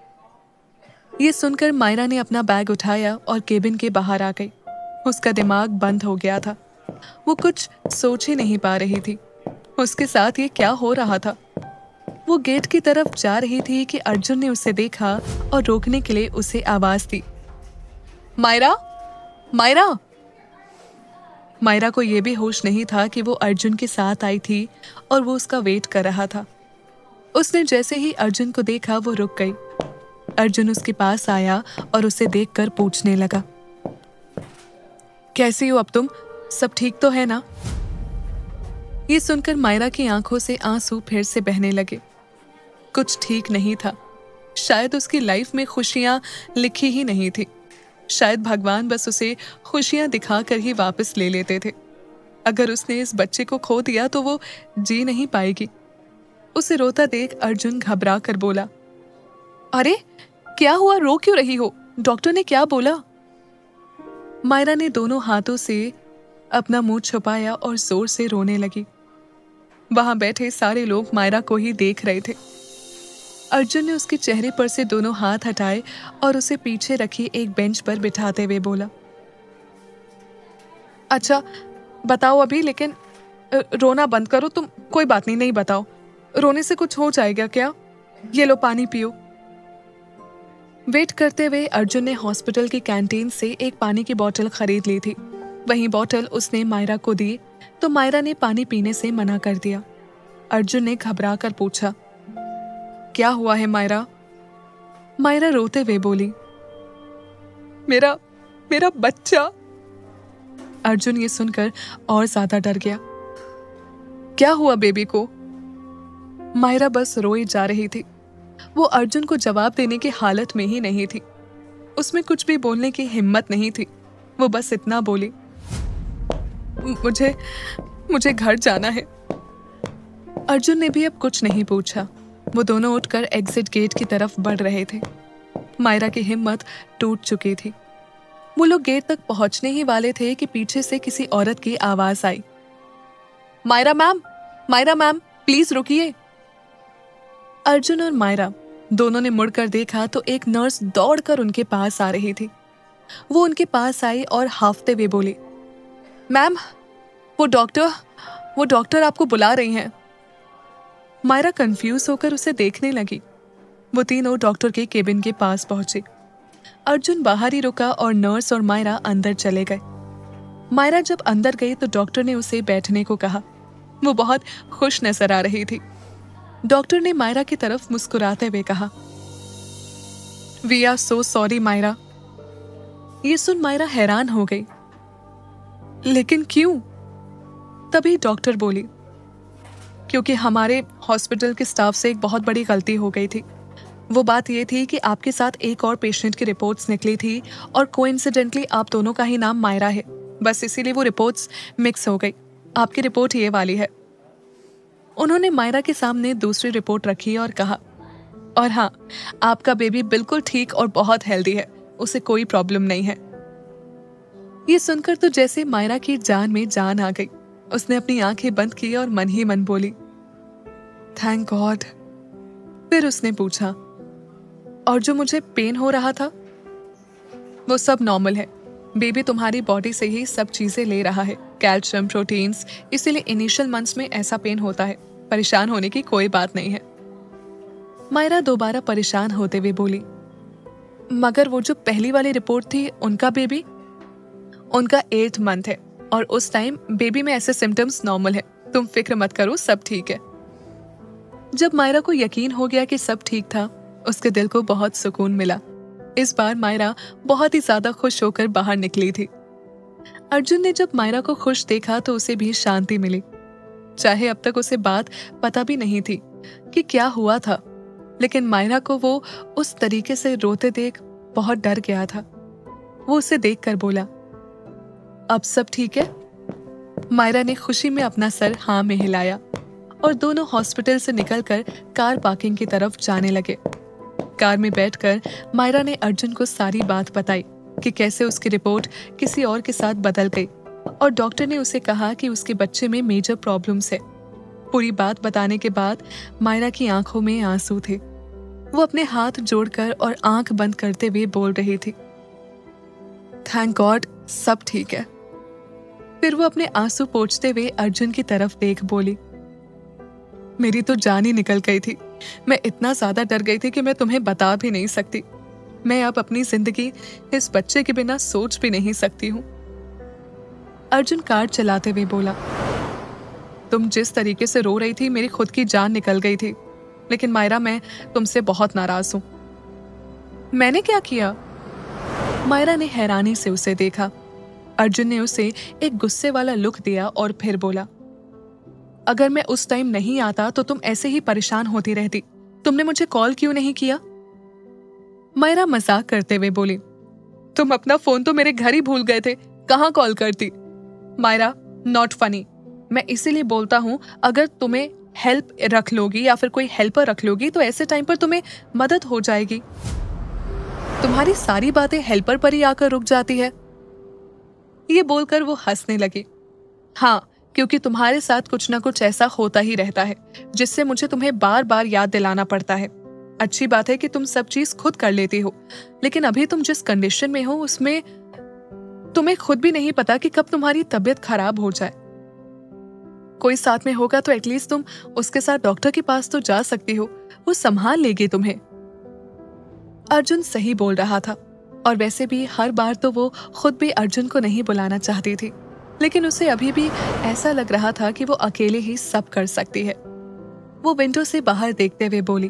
ये सुनकर मायरा ने अपना बैग उठाया और केबिन के बाहर आ गई। उसका दिमाग बंद हो गया था। वो कुछ सोच ही नहीं पा रही थी। उसके साथ ये क्या हो रहा था? वो गेट की तरफ जा रही थी कि अर्जुन ने उसे देखा और रोकने के लिए उसे आवाज दी, मायरा, मायरा। मायरा को यह भी होश नहीं था कि वो अर्जुन के साथ आई थी और वो उसका वेट कर रहा था। उसने जैसे ही अर्जुन को देखा वो रुक गई। अर्जुन उसके पास आया और उसे देखकर पूछने लगा, कैसी हो अब तुम? सब ठीक तो है ना? ये सुनकर मायरा की आंखों से आंसू फिर से बहने लगे। कुछ ठीक नहीं था। शायद उसकी लाइफ में खुशियां लिखी ही नहीं थी। शायद भगवान बस उसे खुशियां दिखाकर ही वापस ले लेते थे। अगर उसने इस बच्चे को खो दिया तो वो जी नहीं पाएगी। उसे रोता देख अर्जुन घबरा कर बोला, अरे क्या हुआ? रो क्यों रही हो? डॉक्टर ने क्या बोला? मायरा ने दोनों हाथों से अपना मुंह छुपाया और जोर से रोने लगी। वहां बैठे सारे लोग मायरा को ही देख रहे थे। अर्जुन ने उसके चेहरे पर से दोनों हाथ हटाए और उसे पीछे रखी एक बेंच पर बिठाते हुए बोला, अच्छा बताओ अभी, लेकिन रोना बंद करो तुम। कोई बात नहीं, नहीं बताओ। रोने से कुछ हो जाएगा क्या? ये लो पानी पियो। वेट करते हुए अर्जुन ने हॉस्पिटल की कैंटीन से एक पानी की बोतल खरीद ली थी। वही बोतल उसने मायरा को दी तो मायरा ने पानी पीने से मना कर दिया। अर्जुन ने घबरा कर पूछा, क्या हुआ है मायरा? मायरा रोते हुए बोली, मेरा मेरा बच्चा। अर्जुन ये सुनकर और ज्यादा डर गया। क्या हुआ बेबी को? मायरा बस रोई जा रही थी। वो अर्जुन को जवाब देने की हालत में ही नहीं थी। उसमें कुछ भी बोलने की हिम्मत नहीं थी। वो बस इतना बोली, मुझे घर जाना है। अर्जुन ने भी अब कुछ नहीं पूछा। वो दोनों उठकर एग्जिट गेट की तरफ बढ़ रहे थे। मायरा की हिम्मत टूट चुकी थी। वो लोग गेट तक पहुंचने ही वाले थे कि पीछे से किसी औरत की आवाज आई, मायरा मैम प्लीज रुकिए। अर्जुन और मायरा दोनों ने मुड़कर देखा तो एक नर्स दौड़कर उनके पास आ रही थी। वो उनके पास आई और हाफते हुए बोली, मैम वो डॉक्टर आपको बुला रही हैं। मायरा कंफ्यूज होकर उसे देखने लगी। वो तीनों डॉक्टर के केबिन के पास पहुंचे। अर्जुन बाहर ही रुका और नर्स और मायरा अंदर चले गए। मायरा जब अंदर गई तो डॉक्टर ने उसे बैठने को कहा। वो बहुत खुश नजर आ रही थी। डॉक्टर ने मायरा की तरफ मुस्कुराते हुए कहा, we are so sorry Myra. ये सुन मायरा हैरान हो गई। लेकिन क्यों? तभी डॉक्टर बोली, क्योंकि हमारे हॉस्पिटल के स्टाफ से एक बहुत बड़ी गलती हो गई थी। वो बात ये थी कि आपके साथ एक और पेशेंट की रिपोर्ट्स निकली थी और कोइंसिडेंटली आप दोनों का ही नाम मायरा है। बस इसीलिए वो रिपोर्ट्स मिक्स हो गई। आपकी रिपोर्ट ये वाली है। उन्होंने मायरा के सामने दूसरी रिपोर्ट रखी और कहा, और हाँ, आपका बेबी बिल्कुल ठीक और बहुत हेल्दी है। उसे कोई प्रॉब्लम नहीं है। ये सुनकर तो जैसे मायरा की जान में जान आ गई। उसने अपनी आंखें बंद की और मन ही मन बोली, थैंक गॉड। फिर उसने पूछा, और जो मुझे पेन हो रहा था? वो सब नॉर्मल है। बेबी तुम्हारी बॉडी से ही सब चीजें ले रहा है, कैल्शियम, प्रोटीन्स, इसीलिए इनिशियल मंथ्स में ऐसा पेन होता है। परेशान होने की कोई बात नहीं है। मायरा दोबारा परेशान होते हुए बोली, मगर वो जो पहली वाली रिपोर्ट थी, उनका बेबी? उनका 8th मंथ है और उस टाइम बेबी में ऐसे सिम्टम्स नॉर्मल है। तुम फिक्र मत करो, सब ठीक है। जब मायरा को यकीन हो गया कि सब ठीक था, उसके दिल को बहुत सुकून मिला। इस बार मायरा बहुत ही ज्यादा खुश होकर बाहर निकली थी। अर्जुन ने जब मायरा को खुश देखा तो उसे भी शांति मिली। चाहे अब तक उसे बात पता भी नहीं थी कि क्या हुआ था, लेकिन मायरा को वो उस तरीके से रोते देख बहुत डर गया था। वो उसे देखकर बोला, अब सब ठीक है? मायरा ने खुशी में अपना सर हाँ में हिलाया और दोनों हॉस्पिटल से निकलकर कार पार्किंग की तरफ जाने लगे। कार में बैठकर मायरा ने अर्जुन को सारी बात बताई कि कैसे उसकी रिपोर्ट किसी और के साथ बदल गई और डॉक्टर ने उसे कहा कि उसके बच्चे में मेजर प्रॉब्लम्स है। पूरी बात बताने के बाद मायरा की आंखों में आंसू थे। वो अपने हाथ जोड़कर और आंख बंद करते हुए बोल रही थी, थैंक गॉड सब ठीक है। फिर वो अपने आंसू पोंछते हुए अर्जुन की तरफ देख बोली, मेरी तो जान ही निकल गई थी। मैं इतना ज्यादा डर गई थी कि मैं तुम्हें बता भी नहीं सकती। मैं अब अपनी जिंदगी इस बच्चे के बिना सोच भी नहीं सकती हूँ। अर्जुन कार चलाते हुए बोला, तुम जिस तरीके से रो रही थी मेरी खुद की जान निकल गई थी। लेकिन मायरा मैं तुमसे बहुत नाराज हूं। मैंने क्या किया? मायरा ने हैरानी से उसे देखा। अर्जुन ने उसे एक गुस्से वाला लुक दिया और फिर बोला, अगर मैं उस टाइम नहीं आता तो तुम ऐसे ही परेशान होती रहती। तुमने मुझे कॉल क्यों नहीं किया? मायरा मजाक करते हुए बोली, तुम अपना फोन तो मेरे घर ही भूल गए थे, कहाँ कॉल करती? Myra not funny. मैं इसीलिए बोलता हूँ अगर तुम्हें हेल्प रख लोगी या फिर कोई हेल्पर रख लोगी तो ऐसे टाइम पर तुम्हें मदद हो जाएगी। तुम्हारी सारी बातें हेल्पर पर ही आकर रुक जाती है। ये बोलकर वो हंसने लगी। हाँ, क्योंकि तुम्हारे साथ कुछ ना कुछ ऐसा होता ही रहता है जिससे मुझे तुम्हें बार बार याद दिलाना पड़ता है। अच्छी बात है कि तुम सब चीज खुद कर लेती हो, लेकिन अभी तुम जिस कंडीशन में हो उसमें तुम्हें खुद भी नहीं पता कि कब तुम्हारी तबीयत खराब हो जाए। कोई साथ में होगा तो एटलीस्ट तुम उसके साथ डॉक्टर के पास तो जा सकती हो, वो संभाल लेगी तुम्हें। अर्जुन सही बोल रहा था और वैसे भी हर बार तो वो खुद भी अर्जुन को नहीं बुलाना चाहती थी, लेकिन उसे अभी भी ऐसा लग रहा था कि वो अकेले ही सब कर सकती है। वो विंडो से बाहर देखते हुए बोली,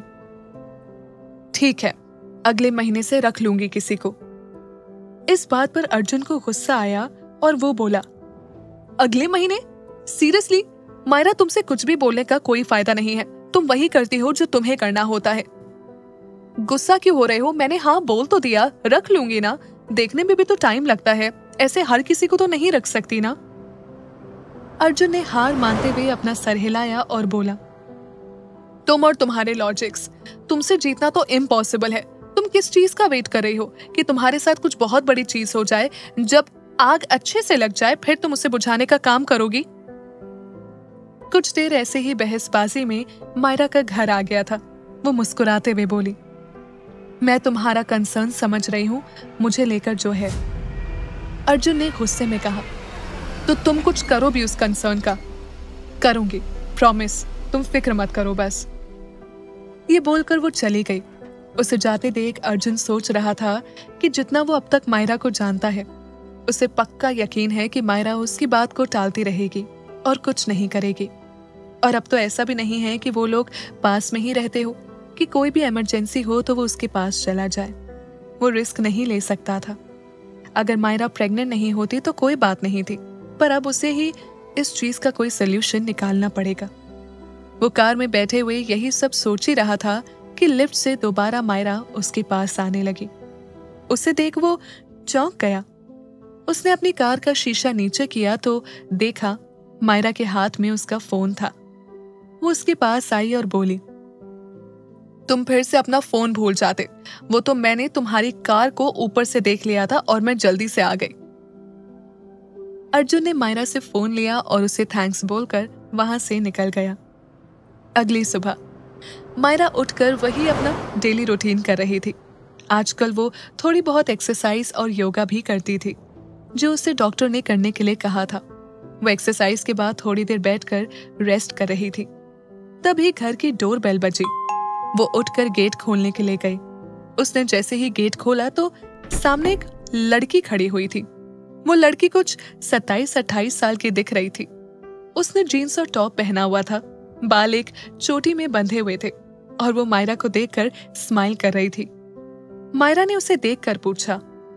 ठीक है, अगले महीने से रख लूंगी किसी को। इस बात पर अर्जुन को गुस्सा आया और वो बोला, अगले महीने? सीरियसली? मायरा तुमसे कुछ भी बोलने का कोई फायदा नहीं है। तुम वही करती हो जो तुम्हें करना होता है। गुस्सा क्यों हो रहे हो? मैंने हाँ बोल तो दिया, रख लूंगी ना। देखने में भी तो टाइम लगता है, ऐसे हर किसी को तो नहीं रख सकती ना। अर्जुन ने हार मानते हुए अपना सर हिलाया और बोला, तुम और तुम्हारे लॉजिक्स, तुमसे जीतना तो इम्पॉसिबल है। तुम किस चीज का वेट कर रही हो कि तुम्हारे साथ कुछ बहुत बड़ी चीज हो जाए? जब आग अच्छे से लग जाए फिर तुम उसे बुझाने का काम करोगी। कुछ देर ऐसे ही बहसबाजी में मायरा का घर आ गया था। वो मुस्कुराते हुए बोली, मैं तुम्हारा कंसर्न समझ रही हूँ, मुझे लेकर जो है। अर्जुन ने गुस्से में कहा, तो तुम कुछ करो भी उस कंसर्न का। करूंगी, प्रॉमिस, तुम फिक्र मत करो बस। ये बोलकर वो चली गई। उसे जाते देख अर्जुन सोच रहा था कि जितना वो अब तक मायरा को जानता है, उसे पक्का यकीन है कि मायरा उसकी बात को टालती रहेगी और कुछ नहीं करेगी। और अब तो ऐसा भी नहीं है कि वो लोग पास में ही रहते हो कि कोई भी इमरजेंसी हो तो वो उसके पास चला जाए। वो रिस्क नहीं ले सकता था। अगर मायरा प्रेग्नेंट नहीं होती तो कोई बात नहीं थी, पर अब उसे ही इस चीज का कोई सोल्यूशन निकालना पड़ेगा। वो कार में बैठे हुए यही सब सोच ही रहा था कि लिफ्ट से दोबारा मायरा उसके पास आने लगी। उसे देख वो चौंक गया। उसने अपनी कार का शीशा नीचे किया तो देखा मायरा के हाथ में उसका फोन था। वो उसके पास आई और बोली, तुम फिर से अपना फोन भूल जाते। वो तो मैंने तुम्हारी कार को ऊपर से देख लिया था और मैं जल्दी से आ गई। अर्जुन ने मायरा से फोन लिया और उसे थैंक्स बोलकर वहां से निकल गया। अगली सुबह मायरा उठकर वही अपना डेली रूटीन कर रही थी। आजकल वो थोड़ी बहुत एक्सरसाइज और योगा भी करती थी, जो उसे डॉक्टर ने करने के लिए कहा था। वो एक्सरसाइज के बाद थोड़ी देर बैठकर रेस्ट कर रही थी। तभी घर की डोर बेल बजी। वो उठकर गेट खोलने के लिए गई। उसने जैसे ही गेट खोला तो सामने एक लड़की खड़ी हुई थी। वो लड़की कुछ 27-28 साल की दिख रही थी। उसने जीन्स और टॉप पहना हुआ था, बाल एक चोटी में बंधे हुए थे और वो मायरा को देखकर स्माइल कर रही थी। मायरा ने उसे देखकर पूछा,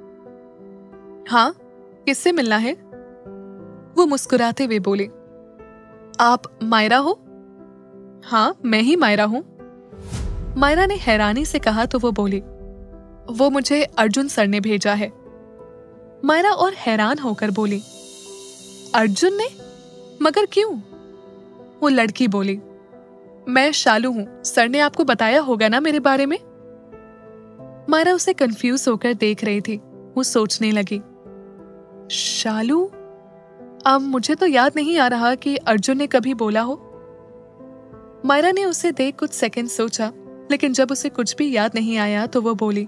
हाँ, किससे मिलना है? वो मुस्कुराते हुए बोली, आप मायरा हो? हाँ, मैं ही मायरा हूँ। मायरा ने हैरानी से कहा तो वो बोली, वो मुझे अर्जुन सर ने भेजा है। मायरा और हैरान होकर बोली, अर्जुन ने? मगर क्यों? वो लड़की बोली, मैं शालू हूं, सर ने आपको बताया होगा ना मेरे बारे में। मायरा उसे कंफ्यूज होकर देख रही थी। वो सोचने लगी, शालू? अब मुझे तो याद नहीं आ रहा कि अर्जुन ने कभी बोला हो। मायरा ने उसे देख कुछ सेकंड सोचा, लेकिन जब उसे कुछ भी याद नहीं आया तो वो बोली,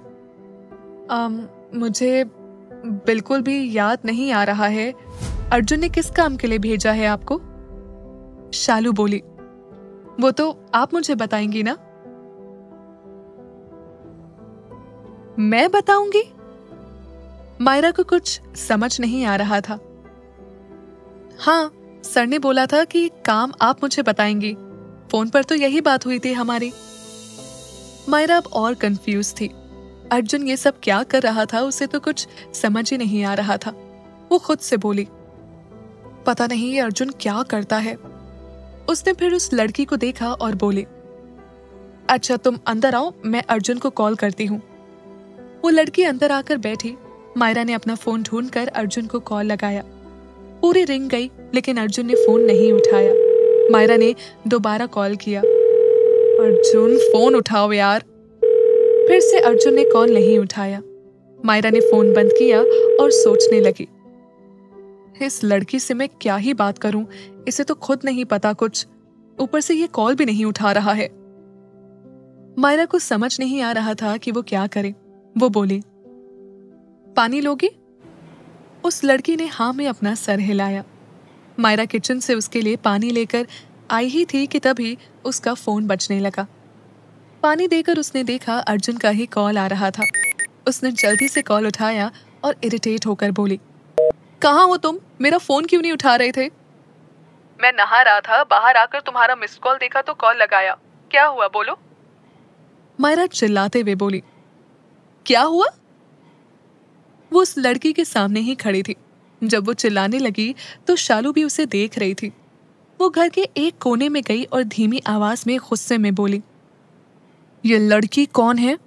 मुझे बिल्कुल भी याद नहीं आ रहा है। अर्जुन ने किस काम के लिए भेजा है आपको? शालू बोली, वो तो आप मुझे बताएंगी ना। मैं बताऊंगी? मायरा को कुछ समझ नहीं आ रहा था। हाँ, सर ने बोला था कि काम आप मुझे बताएंगी। फोन पर तो यही बात हुई थी हमारी। मायरा अब और कंफ्यूज थी। अर्जुन ये सब क्या कर रहा था, उसे तो कुछ समझ ही नहीं आ रहा था। वो खुद से बोली, पता नहीं ये अर्जुन क्या करता है। उसने फिर उस लड़की को देखा और बोली, अच्छा तुम अंदर आओ, मैं अर्जुन को कॉल करती हूँ। वो लड़की अंदर आकर बैठी। मायरा ने अपना फोन ढूंढकर अर्जुन को कॉल लगाया। पूरी रिंग गई, लेकिन अर्जुन ने फोन नहीं उठाया। मायरा ने दोबारा कॉल किया। अर्जुन फोन उठाओ यार। फिर से अर्जुन ने कॉल नहीं उठाया। मायरा ने फोन बंद किया और सोचने लगी, इस लड़की से मैं क्या ही बात करूं, इसे तो खुद नहीं पता कुछ, ऊपर से ये कॉल भी नहीं उठा रहा है। मायरा को समझ नहीं आ रहा था कि वो क्या करे। वो बोली, पानी लोगी? उस लड़की ने हाँ में अपना सर हिलाया। मायरा किचन से उसके लिए पानी लेकर आई ही थी कि तभी उसका फोन बजने लगा। पानी देकर उसने देखा अर्जुन का ही कॉल आ रहा था। उसने जल्दी से कॉल उठाया और इरिटेट होकर बोली, कहाँ हो तुम? मेरा फोन क्यों नहीं उठा रहे थे? मैं नहा रहा था, बाहर आकर तुम्हारा मिस्ड कॉल देखा तो कॉल लगाया। क्या हुआ बोलो? मायरा चिल्लाते हुए बोली, क्या हुआ? वो उस लड़की के सामने ही खड़ी थी। जब वो चिल्लाने लगी तो शालू भी उसे देख रही थी। वो घर के एक कोने में गई और धीमी आवाज में गुस्से में बोली, ये लड़की कौन है?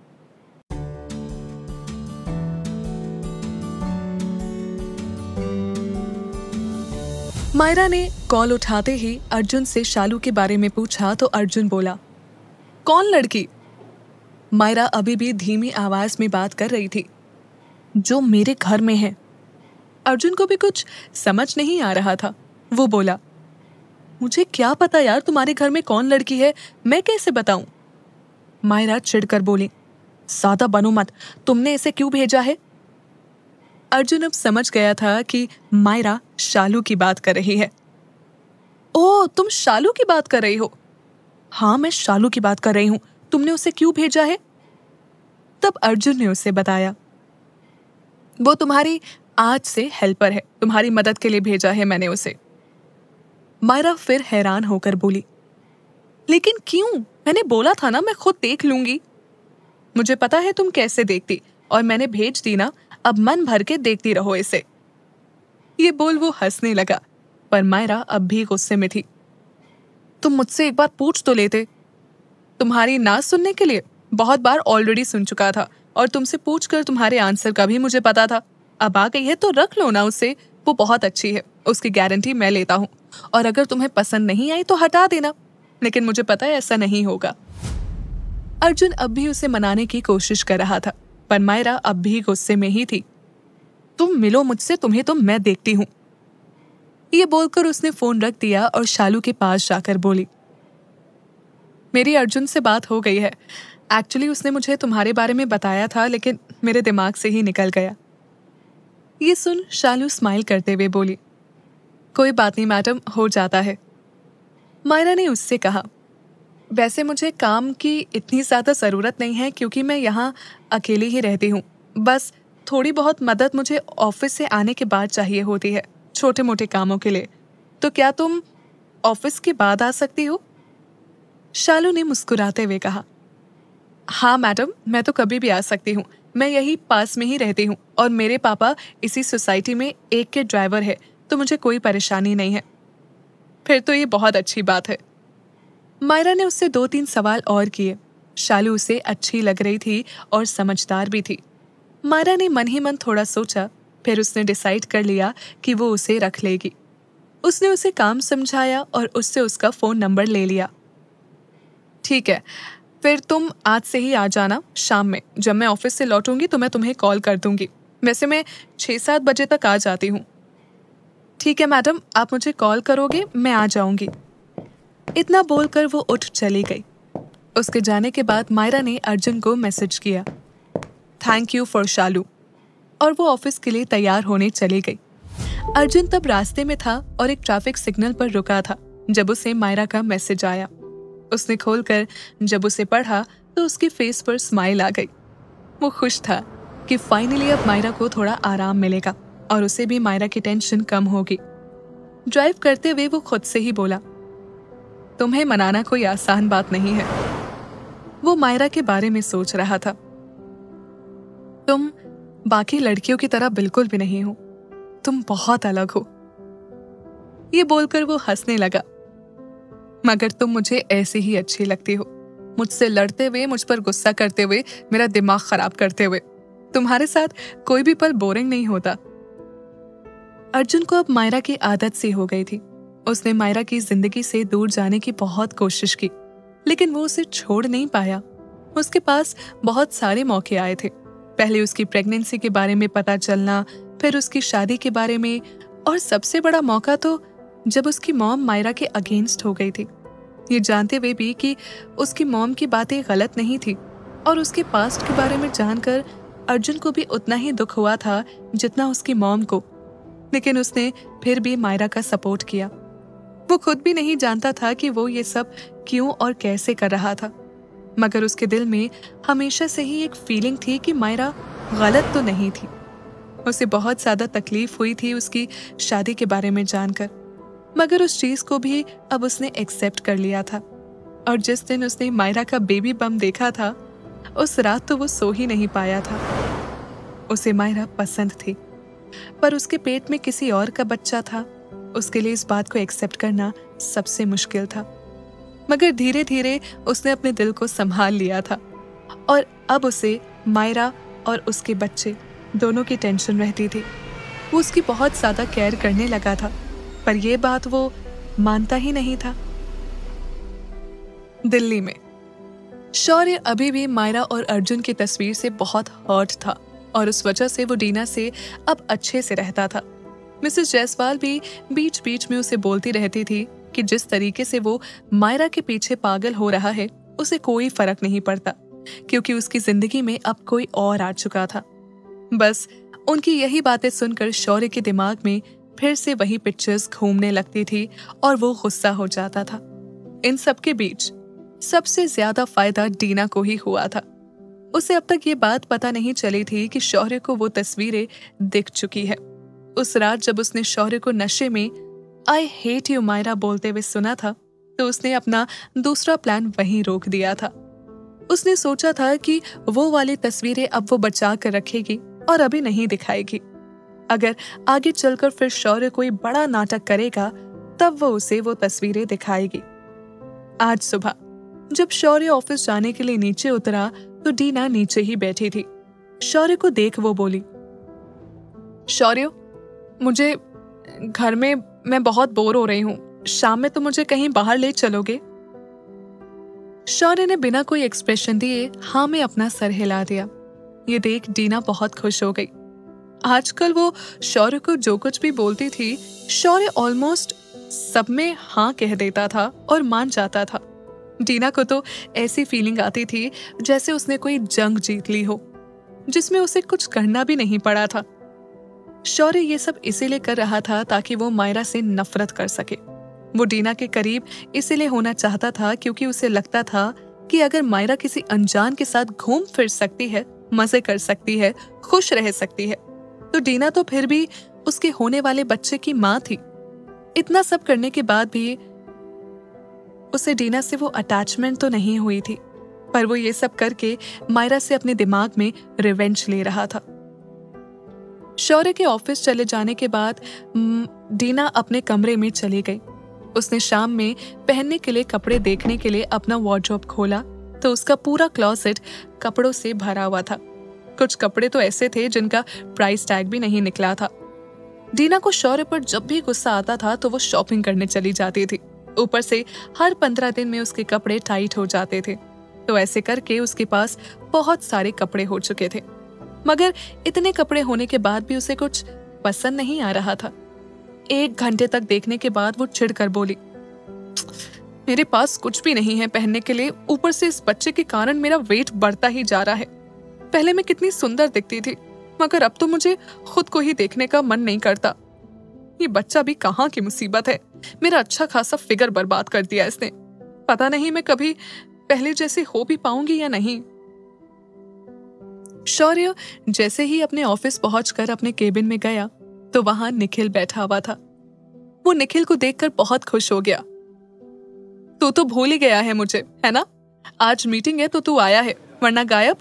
मायरा ने कॉल उठाते ही अर्जुन से शालू के बारे में पूछा तो अर्जुन बोला, कौन लड़की? मायरा अभी भी धीमी आवाज में बात कर रही थी, जो मेरे घर में है। अर्जुन को भी कुछ समझ नहीं आ रहा था। वो बोला, मुझे क्या पता यार तुम्हारे घर में कौन लड़की है, मैं कैसे बताऊं? मायरा चिढ़कर बोली, ज्यादा बनो मत, तुमने इसे क्यों भेजा है? अर्जुन अब समझ गया था कि मायरा शालू की बात कर रही है। ओह, तुम शालू की बात कर रही हो? हाँ, मैं शालू की बात कर रही हूं। तुमने उसे क्यों भेजा है? तब अर्जुन ने उसे बताया, वो तुम्हारी आज से हेल्पर है, तुम्हारी मदद के लिए भेजा है मैंने उसे। मायरा फिर हैरान होकर बोली, लेकिन क्यों? मैंने बोला था ना मैं खुद देख लूंगी। मुझे पता है तुम कैसे देखती, और मैंने भेज दी ना, अब मन भर के देखती रहो इसे। ये बोल वो हंसने लगा, पर मायरा अब भी गुस्से में थी। तुम मुझसे एक बार पूछ तो लेते। तुम्हारी ना सुनने के लिए बहुत बार ऑलरेडी सुन चुका था, और तुमसे पूछकर तुम्हारे आंसर का भी मुझे पता था। अब आ गई है तो रख लो ना उसे, वो बहुत अच्छी है, उसकी गारंटी मैं लेता हूँ। और अगर तुम्हें पसंद नहीं आई तो हटा देना, लेकिन मुझे पता है ऐसा नहीं होगा। अर्जुन अब भी उसे मनाने की कोशिश कर रहा था, पर मायरा अब भी गुस्से में ही थी। तुम मिलो मुझसे, तुम्हें तो मैं देखती हूँ। ये बोलकर उसने फोन रख दिया और शालू के पास जाकर बोली, मेरी अर्जुन से बात हो गई है। एक्चुअली उसने मुझे तुम्हारे बारे में बताया था, लेकिन मेरे दिमाग से ही निकल गया। ये सुन शालू स्माइल करते हुए बोली, कोई बात नहीं मैडम, हो जाता है। मायरा ने उससे कहा, वैसे मुझे काम की इतनी ज़्यादा ज़रूरत नहीं है, क्योंकि मैं यहाँ अकेली ही रहती हूँ। बस थोड़ी बहुत मदद मुझे ऑफिस से आने के बाद चाहिए होती है, छोटे मोटे कामों के लिए। तो क्या तुम ऑफिस के बाद आ सकती हो? शालू ने मुस्कुराते हुए कहा, हाँ मैडम, मैं तो कभी भी आ सकती हूँ। मैं यही पास में ही रहती हूँ, और मेरे पापा इसी सोसाइटी में एक के ड्राइवर है, तो मुझे कोई परेशानी नहीं है। फिर तो ये बहुत अच्छी बात है। मायरा ने उससे 2-3 सवाल और किए। शालू उसे अच्छी लग रही थी और समझदार भी थी। मायरा ने मन ही मन थोड़ा सोचा, फिर उसने डिसाइड कर लिया कि वो उसे रख लेगी। उसने उसे काम समझाया और उससे उसका फ़ोन नंबर ले लिया। ठीक है, फिर तुम आज से ही आ जाना शाम में। जब मैं ऑफिस से लौटूंगी तो मैं तुम्हें कॉल कर दूंगी। वैसे मैं 6-7 बजे तक आ जाती हूँ। ठीक है मैडम, आप मुझे कॉल करोगे, मैं आ जाऊंगी। इतना बोलकर वो उठ चली गई। उसके जाने के बाद मायरा ने अर्जुन को मैसेज किया, थैंक यू फॉर शालू, और वो ऑफिस के लिए तैयार होने चली गई। अर्जुन तब रास्ते में था और एक ट्रैफिक सिग्नल पर रुका था जब उसे मायरा का मैसेज आया। उसने खोलकर जब उसे पढ़ा तो उसके फेस पर स्माइल आ गई। वो खुश था कि फाइनली अब मायरा को थोड़ा आराम मिलेगा और उसे भी मायरा की टेंशन कम होगी। ड्राइव करते हुए वो खुद से ही बोला, तुम्हें मनाना कोई आसान बात नहीं है। वो मायरा के बारे में सोच रहा था। तुम बाकी लड़कियों की तरह बिल्कुल भी नहीं हो, तुम बहुत अलग हो। ये बोलकर वो हंसने लगा। मगर तुम मुझे ऐसे ही अच्छी लगती हो, मुझसे लड़ते हुए, मुझ पर गुस्सा करते हुए, मेरा दिमाग खराब करते हुए। तुम्हारे साथ कोई भी पल बोरिंग नहीं होता। अर्जुन को अब मायरा की आदत सी हो गई थी। उसने मायरा की जिंदगी से दूर जाने की बहुत कोशिश की, लेकिन वो उसे छोड़ नहीं पाया। उसके पास बहुत सारे मौके आए थे। पहले उसकी प्रेगनेंसी के बारे में पता चलना, फिर उसकी शादी के बारे में, और सबसे बड़ा मौका तो जब उसकी मॉम मायरा के अगेंस्ट हो गई थी, ये जानते हुए भी कि उसकी मॉम की बातें गलत नहीं थी। और उसके पास्ट के बारे में जानकर अर्जुन को भी उतना ही दुख हुआ था जितना उसकी मॉम को, लेकिन उसने फिर भी मायरा का सपोर्ट किया। वो खुद भी नहीं जानता था कि वो ये सब क्यों और कैसे कर रहा था, मगर उसके दिल में हमेशा से ही एक फीलिंग थी कि मायरा गलत तो नहीं थी। उसे बहुत ज्यादा तकलीफ हुई थी उसकी शादी के बारे में जानकर, मगर उस चीज को भी अब उसने एक्सेप्ट कर लिया था। और जिस दिन उसने मायरा का बेबी बम देखा था, उस रात तो वो सो ही नहीं पाया था। उसे मायरा पसंद थी, पर उसके पेट में किसी और का बच्चा था। उसके लिए इस बात को एक्सेप्ट करना सबसे मुश्किल था, मगर धीरे धीरे उसने अपने दिल को संभाल लिया था। और अब उसे मायरा और उसके बच्चे दोनों की टेंशन रहती थी। वो उसकी बहुत ज्यादा केयर करने लगा था, पर यह बात वो मानता ही नहीं था। दिल्ली में शौर्य अभी भी मायरा और अर्जुन की तस्वीर से बहुत हर्ट था और उस वजह से वो डीना से अब अच्छे से रहता था। मिसेस जायसवाल भी बीच बीच में उसे बोलती रहती थी कि जिस तरीके से वो मायरा के पीछे पागल हो रहा है, उसे कोई फर्क नहीं पड़ता, क्योंकि उसकी जिंदगी में अब कोई और आ चुका था। बस उनकी यही बातें सुनकर शौर्य के दिमाग में फिर से वही पिक्चर्स घूमने लगती थी और वो गुस्सा हो जाता था। इन सबके बीच सबसे ज्यादा फायदा डीना को ही हुआ था। उसे अब तक ये बात पता नहीं चली थी कि शौर्य को वो तस्वीरें दिख चुकी है। उस रात जब उसने शौर्य को नशे में आई हेट यू मायरा बोलते हुए सुना था, तो उसने अपना दूसरा प्लान वहीं रोक दिया था। उसने सोचा था कि वो वाली तस्वीरें अब वो बचा कर रखेगी और अभी नहीं दिखाएगी। अगर आगे चलकर फिर शौर्य कोई बड़ा नाटक करेगा, तब वो उसे वो तस्वीरें दिखाएगी। आज सुबह जब शौर्य ऑफिस जाने के लिए नीचे उतरा, तो डीना नीचे ही बैठी थी। शौर्य को देख वो बोली, शौर्य, मुझे घर में मैं बहुत बोर हो रही हूँ, शाम में तो मुझे कहीं बाहर ले चलोगे? शौर्य ने बिना कोई एक्सप्रेशन दिए हाँ में अपना सर हिला दिया। ये देख डीना बहुत खुश हो गई। आजकल वो शौर्य को जो कुछ भी बोलती थी, शौर्य ऑलमोस्ट सब में हाँ कह देता था और मान जाता था। डीना को तो ऐसी फीलिंग आती थी जैसे उसने कोई जंग जीत ली हो, जिसमें उसे कुछ करना भी नहीं पड़ा था। शौर्य ये सब इसीलिए कर रहा था ताकि वो मायरा से नफरत कर सके। वो डीना के करीब इसीलिए होना चाहता था क्योंकि उसे लगता था कि अगर मायरा किसी अनजान के साथ घूम फिर सकती है, मजे कर सकती है, खुश रह सकती है, तो डीना तो फिर भी उसके होने वाले बच्चे की माँ थी। इतना सब करने के बाद भी उसे डीना से वो अटैचमेंट तो नहीं हुई थी, पर वो ये सब करके मायरा से अपने दिमाग में रिवेंज ले रहा था। शौर्य के ऑफिस चले जाने के बाद डीना अपने कमरे में चली गई। उसने शाम में पहनने के लिए कपड़े देखने के लिए अपना वार्डरोब खोला, तो उसका पूरा क्लोसेट कपड़ों से भरा हुआ था। कुछ कपड़े तो ऐसे थे जिनका प्राइस टैग भी नहीं निकला था। डीना को शौर्य पर जब भी गुस्सा आता था तो वो शॉपिंग करने चली जाती थी। ऊपर से हर 15 दिन में उसके कपड़े टाइट हो जाते थे, तो ऐसे करके उसके पास बहुत सारे कपड़े हो चुके थे। मगर इतने कपड़े होने के बाद भी उसे कुछ पसंद नहीं आ रहा था। 1 घंटे तक देखने के बाद वो चिढ़कर बोली, मेरे पास कुछ भी नहीं है पहनने के लिए, ऊपर से इस बच्चे के कारण मेरा वेट बढ़ता ही जा रहा है। पहले मैं कितनी सुंदर दिखती थी, मगर अब तो मुझे खुद को ही देखने का मन नहीं करता। ये बच्चा भी कहाँ की मुसीबत है, मेरा अच्छा खासा फिगर बर्बाद कर दिया इसने। पता नहीं मैं कभी पहले जैसे हो भी पाऊंगी या नहीं। शौर्य जैसे ही अपने ऑफिस पहुंचकर अपने केबिन में गया तो वहां निखिल बैठा हुआ था। वो निखिल को देखकर बहुत खुश हो गया। तू तो भूल ही गया है मुझे, है ना? आज मीटिंग है तो तू आया है, वरना गायब।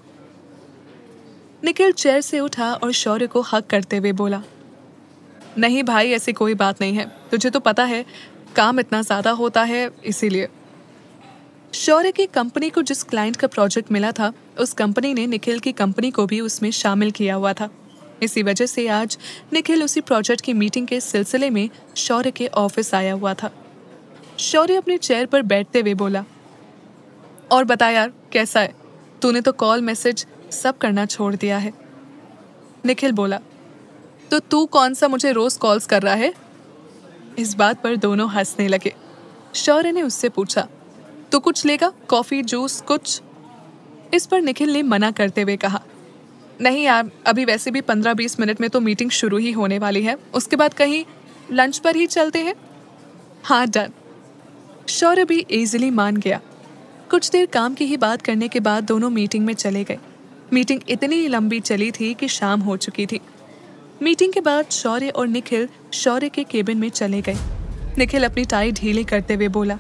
निखिल चेयर से उठा और शौर्य को हक करते हुए बोला, नहीं भाई, ऐसी कोई बात नहीं है, तुझे तो पता है काम इतना ज्यादा होता है इसीलिए। शौर्य की कंपनी को जिस क्लाइंट का प्रोजेक्ट मिला था, उस कंपनी ने निखिल की कंपनी को भी उसमें शामिल किया हुआ था। इसी वजह से आज निखिल उसी प्रोजेक्ट की मीटिंग के सिलसिले में शौर्य के ऑफिस आया हुआ था। शौर्य अपनी चेयर पर बैठते हुए बोला, और बता यार कैसा है? तूने तो कॉल मैसेज सब करना छोड़ दिया है। निखिल बोला, तो तू कौन सा मुझे रोज कॉल्स कर रहा है? इस बात पर दोनों हंसने लगे। शौर्य ने उससे पूछा, तो कुछ लेगा, कॉफी जूस कुछ? इस पर निखिल ने मना करते हुए कहा, नहीं यार, अभी वैसे भी 15-20 मिनट में तो मीटिंग शुरू ही होने वाली है, उसके बाद कहीं लंच पर ही चलते हैं। हाँ डन। शौर्य भी इजीली मान गया। कुछ देर काम की ही बात करने के बाद दोनों मीटिंग में चले गए। मीटिंग इतनी लंबी चली थी कि शाम हो चुकी थी। मीटिंग के बाद शौर्य और निखिल शौर्य के केबिन में चले गए। निखिल अपनी टाई ढीली करते हुए बोला,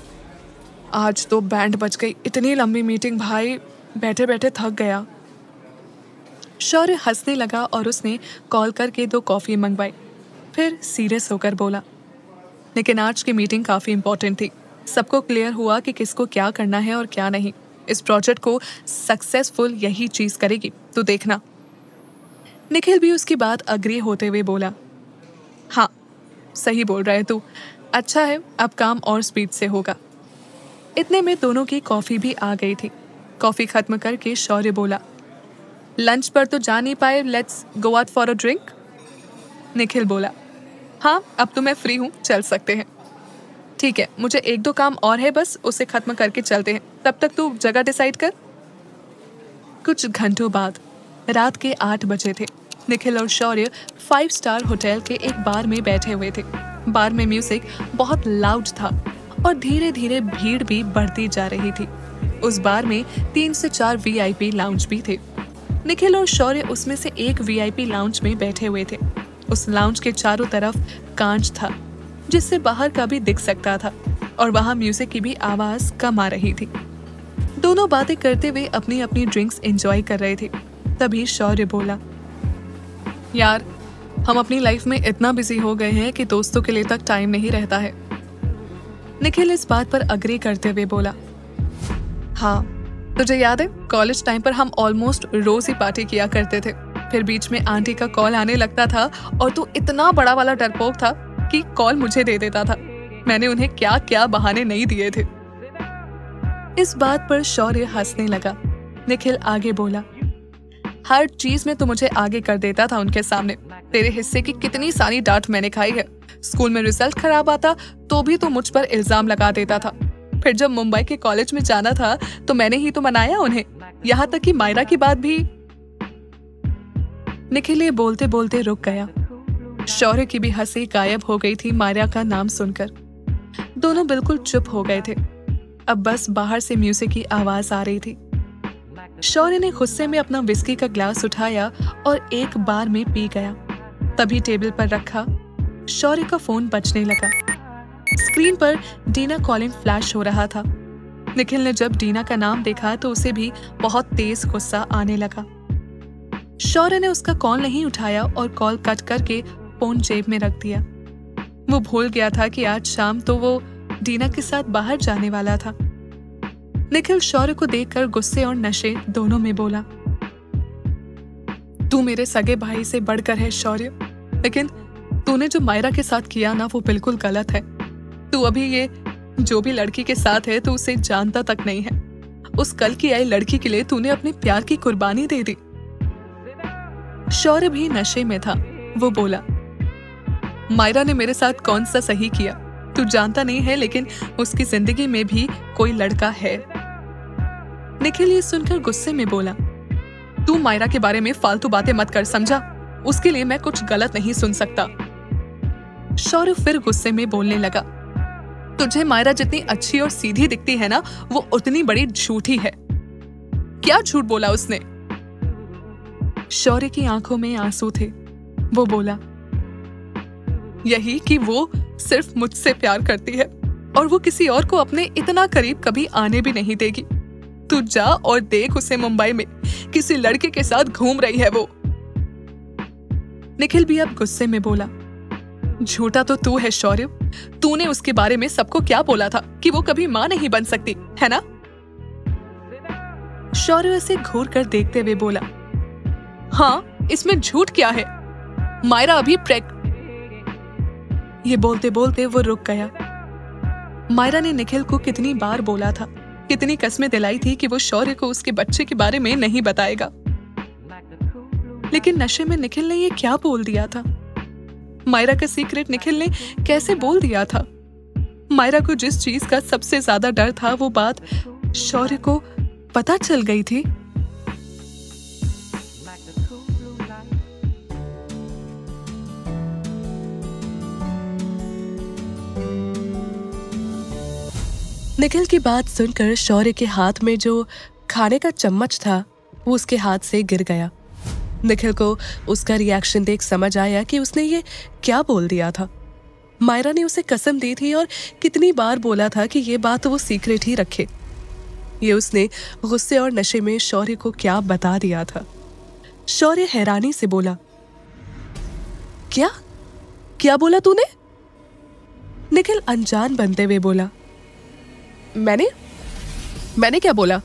आज तो बैंड बज गई, इतनी लंबी मीटिंग भाई, बैठे बैठे थक गया। शौर्य हंसने लगा और उसने कॉल करके 2 कॉफी मंगवाई। फिर सीरियस होकर बोला, लेकिन आज की मीटिंग काफी इंपॉर्टेंट थी। सबको क्लियर हुआ कि किसको क्या करना है और क्या नहीं। इस प्रोजेक्ट को सक्सेसफुल यही चीज करेगी, तू देखना। निखिल भी उसकी बात अग्री होते हुए बोला, हाँ सही बोल रहा है तू, अच्छा है, अब काम और स्पीड से होगा। इतने में दोनों की कॉफी भी आ गई थी। कॉफी खत्म करके शौर्य बोला, लंच पर तो जा नहीं पाए, let's go out for a drink. Nikhil बोला, हाँ अब तो मैं फ्री हूँ, चल सकते हैं। ठीक है, मुझे 1-2 काम और है, बस उसे खत्म करके चलते हैं, तब तक तू जगह डिसाइड कर। कुछ घंटों बाद रात के 8 बजे थे। निखिल और शौर्य 5 स्टार होटल के एक बार में बैठे हुए थे। बार में म्यूजिक बहुत लाउड था और धीरे धीरे भीड़ भी बढ़ती जा रही थी। उस बार में 3 से 4 VIP लाउंज भी थे। निखिल और शौर्य उसमें से एक VIP लाउंज में बैठे हुए थे। उस लाउंज के चारों तरफ कांच था, जिससे बाहर का भी दिख सकता था, और वहां म्यूजिक की भी आवाज कम आ रही थी। दोनों बातें करते हुए अपनी अपनी ड्रिंक्स एंजॉय कर रहे थे। तभी शौर्य बोला, यार हम अपनी लाइफ में इतना बिजी हो गए हैं कि दोस्तों के लिए तक टाइम नहीं रहता है। निखिल इस बात पर अग्री करते हुए बोला, हाँ तुझे याद है कॉलेज टाइम पर हम ऑलमोस्ट रोज ही पार्टी किया करते थे। फिर बीच में आंटी का कॉल आने लगता था और तू इतना बड़ा वाला डरपोक था कि कॉल मुझे दे देता था। मैंने उन्हें क्या क्या बहाने नहीं दिए थे। इस बात पर शौर्य हंसने लगा। निखिल आगे बोला, हर चीज में तू मुझे आगे कर देता था उनके सामने। तेरे हिस्से की कितनी सारी डांट मैंने खाई है। स्कूल में रिजल्ट खराब आता तो भी तू मुझ पर इल्जाम लगा देता था। फिर जब मुंबई के कॉलेज में जाना था तो मैंने ही तो मनाया उन्हें, यहाँ तक कि मायरा की बात भी। निखिल ये बोलते बोलते रुक गया। शौर्य की भी हंसी गायब हो गई थी मायरा का नाम सुनकर। दोनों बिल्कुल चुप हो गए थे। अब बस बाहर से म्यूजिक की आवाज आ रही थी। शौर्य ने गुस्से में अपना विस्की का ग्लास उठाया और एक बार में पी गया। तभी टेबल पर रखा शौर्य का फोन बजने लगा। स्क्रीन पर डीना कॉलिंग फ्लैश हो रहा था। निखिल ने जब डीना का नाम देखा तो उसे भी बहुत तेज गुस्सा आने लगा। शौर्य ने उसका कॉल नहीं उठाया और कॉल कट करके फोन जेब में रख दिया। वो भूल गया था कि आज शाम तो वो डीना के साथ बाहर जाने वाला था। निखिल शौर्य को देखकर गुस्से और नशे दोनों में बोला, तू मेरे सगे भाई से बढ़कर है शौर्य, लेकिन तूने जो मायरा के साथ किया ना वो बिल्कुल गलत है। तू अभी ये जो भी लड़की के साथ है तू उसे जानता तक नहीं है। उस कल की आई लड़की के लिए तूने अपने प्यार की कुर्बानी दे दी। शौर्य भी नशे में था। वो बोला, मायरा ने मेरे साथ कौन सा सही किया? तू जानता नहीं है, लेकिन उसकी जिंदगी में भी कोई लड़का है। निखिल ये सुनकर गुस्से में बोला, तू मायरा के बारे में फालतू बातें मत कर, समझा? उसके लिए मैं कुछ गलत नहीं सुन सकता। शौर्य फिर गुस्से में बोलने लगा, तुझे मायरा जितनी अच्छी और सीधी दिखती है ना, वो उतनी बड़ी झूठी है। क्या झूठ बोला उसने? शौर्य की आंखों में आंसू थे। वो बोला, यही कि वो सिर्फ मुझसे प्यार करती है और वो किसी और को अपने इतना करीब कभी आने भी नहीं देगी। तू जा और देख उसे मुंबई में किसी लड़के के साथ घूम रही है वो। निखिल भी अब गुस्से में बोला, झूठा तो तू है शौर्य। तूने उसके बारे में सबको क्या बोला था कि वो कभी मां नहीं बन सकती, है ना? शौर्य उसे घूर कर देखते हुए बोला, हाँ, इसमें झूठ क्या है? मायरा अभी ये बोलते बोलते वो रुक गया। मायरा ने निखिल को कितनी बार बोला था, कितनी कस्में दिलाई थी कि वो शौर्य को उसके बच्चे के बारे में नहीं बताएगा, लेकिन नशे में निखिल ने ये क्या बोल दिया था? मायरा का सीक्रेट निखिल ने कैसे बोल दिया था? मायरा को जिस चीज का सबसे ज्यादा डर था, वो बात शौर्य को पता चल गई थी। निखिल की बात सुनकर शौर्य के हाथ में जो खाने का चम्मच था वो उसके हाथ से गिर गया। निखिल को उसका रिएक्शन देख समझ आया कि उसने ये क्या बोल दिया था। मायरा ने उसे कसम दी थी और कितनी बार बोला था कि ये बात वो सीक्रेट ही रखे। ये उसने गुस्से और नशे में शौर्य को क्या बता दिया था। शौर्य हैरानी से बोला, क्या क्या बोला तूने? निखिल अनजान बनते हुए बोला, मैंने क्या बोला?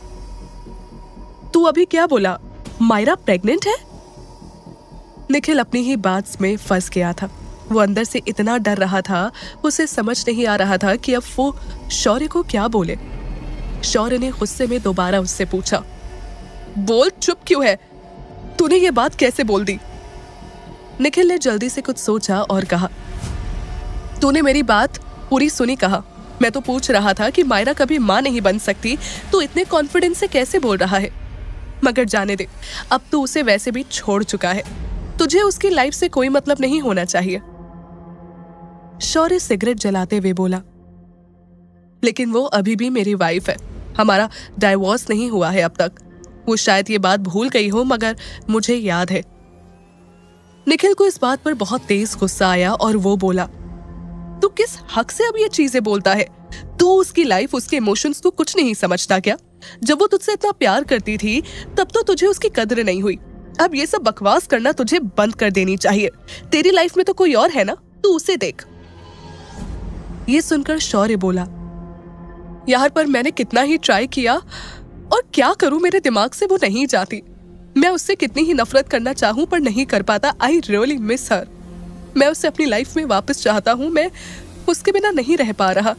तू अभी क्या बोला? मायरा प्रेग्नेंट है? निखिल अपनी ही बात में फंस गया था। वो अंदर से इतना डर रहा था, उसे समझ नहीं आ रहा था कि अब वो शौर्य को क्या बोले। शौर्य ने गुस्से में दोबारा उससे पूछा, बोल, चुप क्यों है? तूने ये बात कैसे बोल दी? निखिल ने जल्दी से कुछ सोचा और कहा, तूने मेरी बात पूरी सुनी? कहा, मैं तो पूछ रहा था कि मायरा कभी मां नहीं बन सकती, तो इतने कॉन्फिडेंस से कैसे बोल रहा है? मगर जाने दे, अब तू उसे वैसे भी छोड़ चुका है, तुझे उसकी लाइफ से कोई मतलब नहीं होना चाहिए। शौर्य सिगरेट जलाते हुए बोला, लेकिन वो अभी भी मेरी वाइफ है, हमारा डाइवोर्स नहीं हुआ है अब तक। वो शायद ये बात भूल गई हो, मगर मुझे याद है। निखिल को इस बात पर बहुत तेज गुस्सा आया और वो बोला, तू किस हक से अब ये चीजें बोलता है? तू उसकी लाइफ, उसके इमोशंस को कुछ नहीं समझता क्या? जब वो तुझसे इतना प्यार करती थी तब तो तुझे उसकी कदर नहीं हुई। अब ये सब बकवास करना तुझे बंद कर देनी चाहिए। तेरी लाइफ में तो कोई और है ना, तू उसे देख। ये सुनकर शौर्य बोला, यार पर मैंने कितना ही ट्राई किया और क्या करूं, मेरे दिमाग से वो नहीं जाती। मैं उससे कितनी ही नफरत करना चाहूं पर नहीं कर पाता। I really miss her. मैं उसे अपनी लाइफ में वापस चाहता हूं, मैं उसके बिना नहीं रह पा रहा।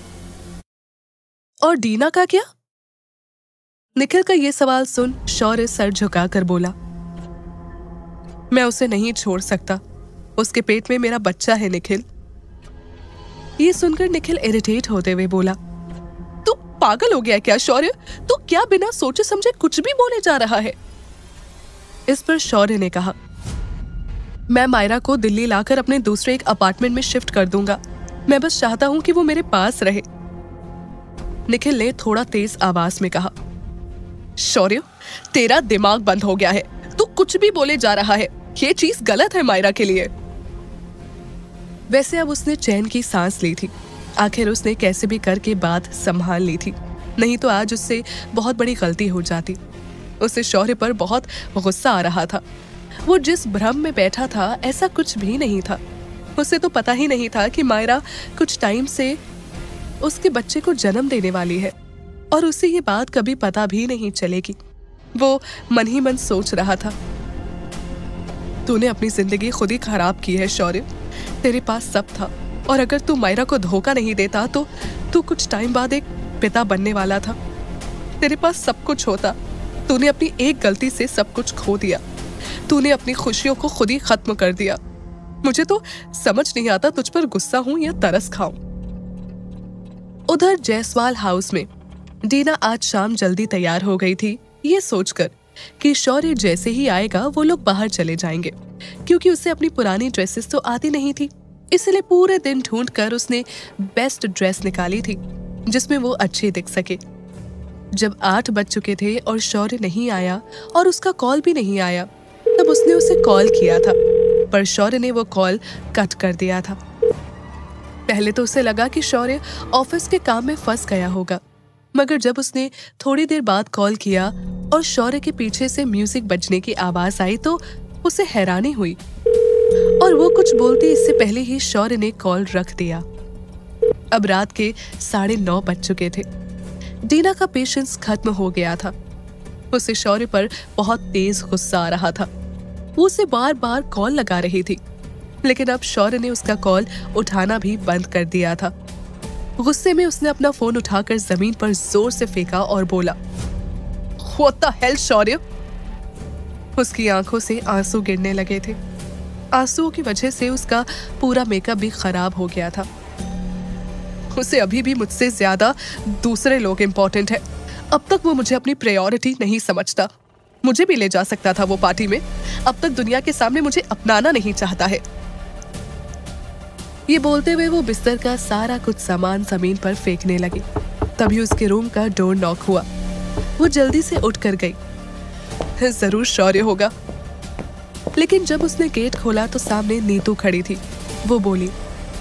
और डीना का क्या? निखिल का ये सवाल सुन शौर्य सर झुकाकर बोला, मैं उसे नहीं छोड़ सकता, उसके पेट में मेरा बच्चा है निखिल। ये सुनकर निखिल इरिटेट होते हुए बोला, तू पागल हो गया क्या शौर्य? तू क्या बिना सोचे समझे कुछ भी बोले जा रहा है? इस पर शौर्य ने कहा, मैं मायरा को दिल्ली लाकर अपने दूसरे एक अपार्टमेंट में शिफ्ट कर दूंगा। मैं बस चाहता हूं कि वो मेरे पास रहे। निखिल ने थोड़ा तेज आवाज में कहा, शौर्य, तेरा दिमाग बंद हो गया है, तू कुछ भी बोले जा रहा है। ये चीज गलत है मायरा के लिए। वैसे अब उसने चैन की सांस ली थी। आखिर उसने कैसे भी करके बात संभाल ली थी, नहीं तो आज उससे बहुत बड़ी गलती हो जाती। उसे शौर्य पर बहुत गुस्सा आ रहा था। वो जिस भ्रम में बैठा था ऐसा कुछ भी नहीं था। उसे तो पता ही नहीं था कि मायरा कुछ टाइम से उसके बच्चे को जन्म देने वाली है और उसे ये बात कभी पता भी नहीं चलेगी। वो मन ही मन सोच रहा था, तूने अपनी जिंदगी खुद ही खराब की है शौर्य। तेरे पास सब था और अगर तू मायरा को धोखा नहीं देता तो तू कुछ टाइम बाद एक पिता बनने वाला था। तेरे पास सब कुछ होता। तूने अपनी एक गलती से सब कुछ खो दिया। तूने अपनी खुशियों को खुद ही खत्म कर दिया। मुझे तो समझ नहीं आता तुझ पर गुस्सा हूं या तरस खाऊं। उधर जायसवाल हाउस में डीना आज शाम जल्दी तैयार हो गई थी, ये सोचकर कि शौर्य जैसे ही आएगा वो लोग बाहर चले जाएंगे, क्योंकि उसे अपनी पुरानी ड्रेसेस तो आती नहीं थी। इसलिए पूरे दिन ढूंढकर उसने बेस्ट ड्रेस निकाली थी जिसमें वो अच्छी दिख सके। जब 8 बज चुके थे और शौर्य नहीं आया और उसका कॉल भी नहीं आया, तब उसने उसे कॉल किया था, पर शौर्य ने वो कॉल कट कर दिया था। पहले तो उसे लगा कि शौर्य ऑफिस के काम में फंस गया होगा, मगर जब उसने थोड़ी देर बाद कॉल किया और शौर्य के पीछे से म्यूजिक बजने की आवाज आई तो उसे हैरानी हुई और वो कुछ बोलते इससे पहले ही शौर्य ने कॉल रख दिया। अब रात के 9:30 बज चुके थे। डीना का पेशेंस खत्म हो गया था। उसे शौर्य पर बहुत तेज गुस्सा आ रहा था। वो उसे बार बार कॉल लगा रही थी, लेकिन अब शौर्य ने उसका कॉल उठाना भी बंद कर दिया था। गुस्से में उसने अपना फोन उठाकर जमीन पर जोर से फेंका और बोला, What the hell, शौर्य? उसकी आंखों से आंसू गिरने लगे थे। आंसुओं की वजह से उसका पूरा मेकअप भी खराब हो गया था। उसे अभी भी मुझसे ज्यादा दूसरे लोग इंपॉर्टेंट है। अब तक वो मुझे अपनी प्रायोरिटी नहीं समझता। मुझे भी ले जा सकता था वो पार्टी में। अब तक दुनिया के सामने मुझे अपनाना नहीं चाहता है। ये बोलते हुए वो बिस्तर का सारा कुछ सामान जमीन पर फेंकने लगी। तभी उसके रूम का डोर नॉक हुआ। वो जल्दी से उठकर गई। जरूर शौर्य होगा। लेकिन जब उसने गेट खोला तो सामने नीतू खड़ी थी। वो बोली,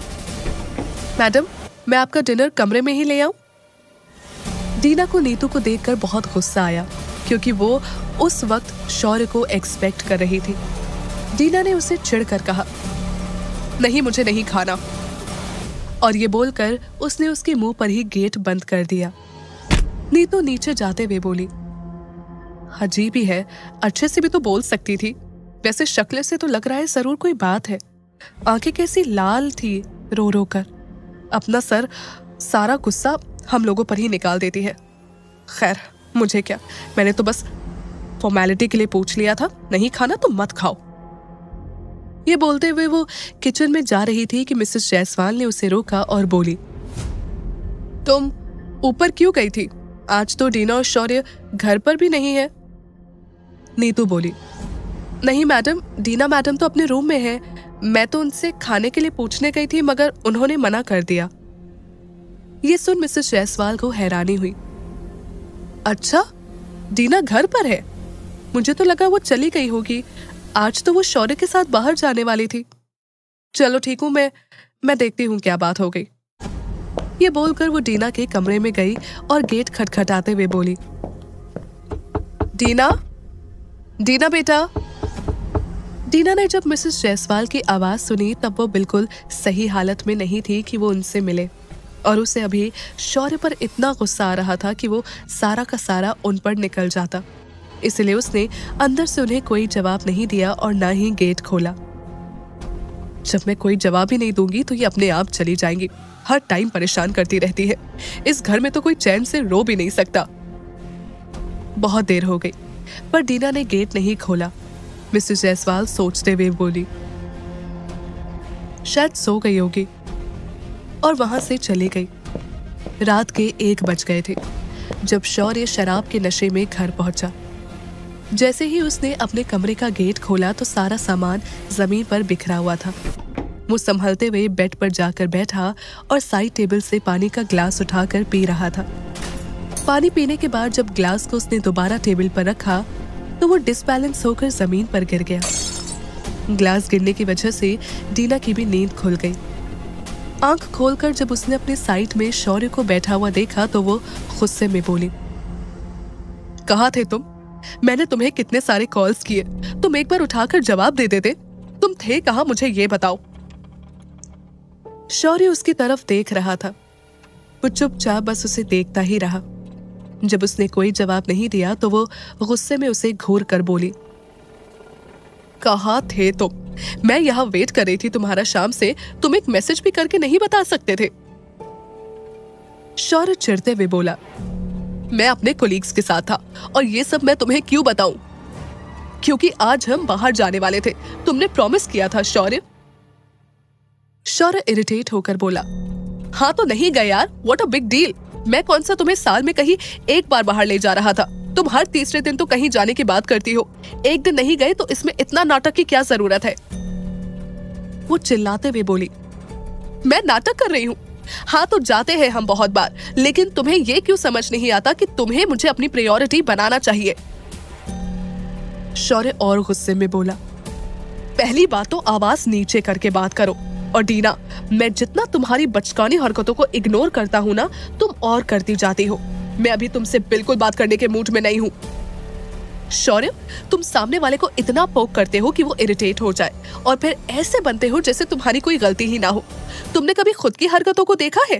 मैडम, मैं आपका डिनर कमरे में ही ले आऊं? डीना को नीतू को देखकर बहुत गुस्सा आया, क्योंकि वो उस वक्त शौर्य को एक्सपेक्ट कर रही थी। डीना ने उसे चिढ़कर कहा, नहीं, मुझे नहीं खाना। और ये बोलकर उसने उसके मुंह पर ही गेट बंद कर दिया। नीतू नीचे जाते हुए बोली, अजीब ही है, अच्छे से भी तो बोल सकती थी। वैसे शक्ल से तो लग रहा है जरूर कोई बात है। आंखें कैसी लाल थी रो रो कर। अपना सारा गुस्सा हम लोगों पर ही निकाल देती है। खैर, मुझे क्या, मैंने तो बस फॉर्मेलिटी के लिए पूछ लिया था। नहीं खाना तो मत खाओ। ये बोलते हुए वो किचन में जा रही थी कि मिसेस जायसवाल ने उसे रोका और बोली, तुम ऊपर क्यों गई थी? आज तो डीना और शौर्य घर पर भी नहीं है। नीतू बोली, नहीं मैडम, डीना मैडम तो अपने रूम में है। मैं तो उनसे खाने के लिए पूछने गई थी, मगर उन्होंने मना कर दिया। ये सुन मिसेस जायसवाल को हैरानी हुई। अच्छा, डीना घर पर है? मुझे तो लगा वो चली गई होगी। आज तो वो शौर्य के साथ बाहर जाने वाली थी। चलो ठीक हूं, मैं देखती हूँ क्या बात हो गई। ये बोलकर वो डीना के कमरे में गई और गेट खटखटाते हुए बोली, डीना, डीना बेटा। डीना ने जब मिसेस जायसवाल की आवाज सुनी तब वो बिल्कुल सही हालत में नहीं थी कि वो उनसे मिले, और उसे अभी शौर्य पर इतना गुस्सा आ रहा था कि वो सारा का सारा उन पर निकल जाता। इसलिए उसने अंदर से उन्हें कोई जवाब नहीं दिया और ना ही गेट खोला। जब मैं कोई जवाब ही नहीं दूंगी तो ये अपने आप चली जाएंगी। हर टाइम परेशान करती रहती है। इस घर में तो कोई चैन से रो भी नहीं सकता। बहुत देर हो गई पर डीना ने गेट नहीं खोला। मिसेस जायसवाल सोचते हुए बोली, शायद सो गई होगी, और वहां से चली गई। रात के 1 बज गए थे जब शौर्य शराब के नशे में घर पहुंचा। जैसे ही उसने अपने कमरे का गेट खोला तो सारा सामान जमीन पर बिखरा हुआ था। वो संभलते हुए बेड पर जाकर बैठा और साइड टेबल से पानी का ग्लास उठाकर पी रहा था। पानी पीने के बाद जब ग्लास को उसने दोबारा टेबल पर रखा तो वो डिसबैलेंस होकर जमीन पर गिर गया। ग्लास गिरने की वजह से डीना की भी नींद खुल गई। आंख खोलकर जब उसने अपने साइड में शौर्य को बैठा हुआ देखा तो वो गुस्से में बोली, कहाँ थे तुम? मैंने तुम्हें कितने सारे कॉल्स किए, तुम एक बार उठाकर जवाब दे देते। तुम थे कहाँ, मुझे ये बताओ। शौर्य उसकी तरफ देख रहा था। वो चुपचाप बस उसे देखता ही रहा। जब उसने कोई जवाब नहीं दिया तो वो गुस्से में उसे घूर कर बोली, कहाँ थे तुम? मैं यहाँ वेट कर रही थी तुम्हारा शाम से। तुम एक मैसेज भी करके नहीं बता सकते थे। शौर्य चिढ़ते हुए बोला, मैं अपने कोलीग्स के साथ था और ये सब मैं तुम्हें क्यों बताऊं? क्योंकि आज हम बाहर जाने वाले थे। तुमने प्रॉमिस किया था शौर्य। शौर्य इरिटेट होकर बोला, हाँ तो नहीं गए यार, व्हाट अ बिग डील। मैं कौन सा तुम्हें साल में कहीं एक बार बाहर ले जा रहा था। तुम हर तीसरे दिन तो कहीं जाने की बात करती हो। एक दिन नहीं गए तो इसमें इतना नाटक की क्या जरूरत है। वो चिल्लाते हुए बोली, मैं नाटक कर रही हूँ? हाँ तो जाते हैं हम बहुत बार, लेकिन तुम्हें ये क्यों समझ नहीं आता कि तुम्हें मुझे अपनी प्रायोरिटी बनाना चाहिए। शौर्य और गुस्से में बोला, पहली बात तो आवाज नीचे करके बात करो। और डीना, मैं जितना तुम्हारी बचकानी हरकतों को इग्नोर करता हूँ ना, तुम और करती जाती हो। मैं अभी तुमसे बिल्कुल बात करने के मूड में नहीं हूँ। शौर्य, तुम सामने वाले को इतना पोक करते हो कि वो इरिटेट हो जाए, और फिर ऐसे बनते हो जैसे तुम्हारी कोई गलती ही ना हो। तुमने कभी खुद की हरकतों को देखा है?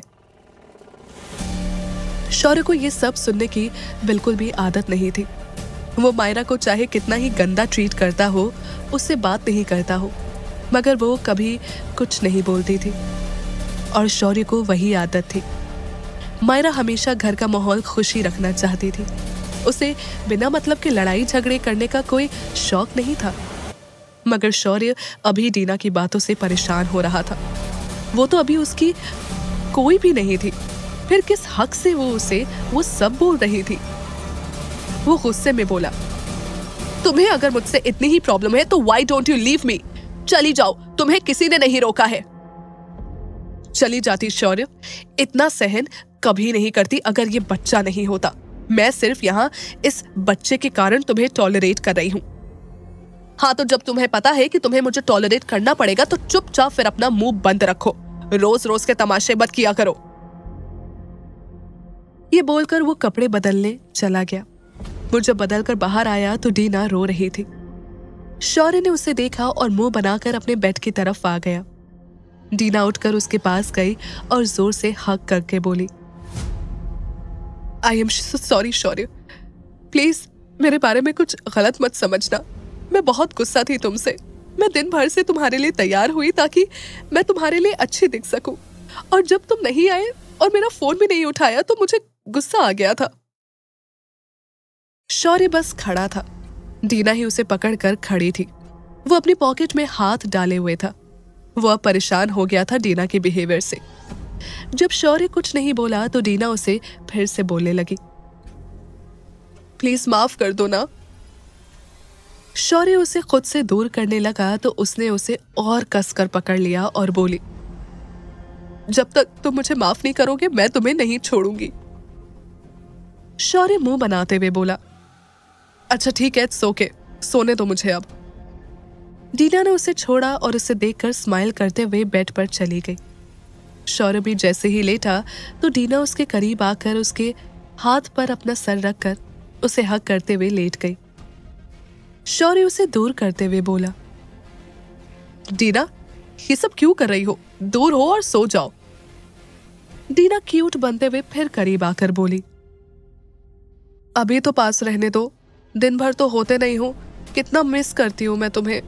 शौर्य को ये सब सुनने की बिल्कुल भी आदत नहीं थी। वो मायरा को चाहे कितना ही गंदा ट्रीट करता हो, उससे बात नहीं करता हो, मगर वो कभी कुछ नहीं बोलती थी। और शौर्य को वही आदत थी। मायरा हमेशा घर का माहौल खुशी रखना चाहती थी। उसे बिना मतलब के लड़ाई झगड़े करने का कोई शौक नहीं था। मगर शौर्य अभी डीना की बातों से परेशान हो रहा था। वो तो अभी उसकी कोई भी नहीं थी, फिर किस हक से वो उसे वो सब बोल रही थी। वो गुस्से में बोला, तुम्हें अगर मुझसे इतनी ही प्रॉब्लम है तो why don't you leave me? चली जाओ, तुम्हें किसी ने नहीं रोका है। चली जाती शौर्य, इतना सहन कभी नहीं करती अगर ये बच्चा नहीं होता। मैं सिर्फ यहाँ इस बच्चे के कारण तुम्हें टॉलरेट कर रही हूँ। हाँ तो जब तुम्हें पता है कि तुम्हें मुझे टॉलरेट करना पड़ेगा तो चुपचाप फिर अपना मुंह बंद रखो। रोज रोज के तमाशे मत किया करो। ये बोलकर वो कपड़े बदलने चला गया। वो जब बदल कर बाहर आया तो डीना रो रही थी। शौर्य ने उसे देखा और मुंह बनाकर अपने बेड की तरफ आ गया। डीना उठकर उसके पास गई और जोर से हग करके बोली, I am sorry Shaurya, please मेरे बारे में कुछ गलत मत समझना। मैं बहुत गुस्सा थी तुमसे। मैं दिन भर से तुम्हारे लिए तैयार हुई ताकि मैं तुम्हारे लिए अच्छी दिख सकूं, और जब तुम नहीं आए और मेरा फोन भी नहीं उठाया तो मुझे गुस्सा आ गया था। शौर्य बस खड़ा था। डीना ही उसे पकड़कर खड़ी थी। वो अपनी पॉकेट में हाथ डाले हुए था। वो अब परेशान हो गया था डीना के बिहेवियर से। जब शौर्य कुछ नहीं बोला तो डीना उसे फिर से बोलने लगी, प्लीज माफ कर दो ना। शौर्य उसे खुद से दूर करने लगा तो उसने उसे और कसकर पकड़ लिया और बोली, जब तक तुम मुझे माफ नहीं करोगे मैं तुम्हें नहीं छोड़ूंगी। शौर्य मुंह बनाते हुए बोला, अच्छा ठीक है, इट्स ओके, सोने दो मुझे अब। डीना ने उसे छोड़ा और उसे देखकर स्माइल करते हुए बेड पर चली गई। शौर्य भी जैसे ही लेटा तो डीना उसके करीब आकर उसके हाथ पर अपना सर रखकर उसे हग करते हुए लेट गई। शौर्य उसे दूर करते हुए बोला, डीना ये सब क्यों कर रही हो? दूर हो और सो जाओ। डीना क्यूट बनते हुए फिर करीब आकर बोली, अभी तो पास रहने दो, दिन भर तो होते नहीं हो, कितना मिस करती हूं मैं तुम्हें।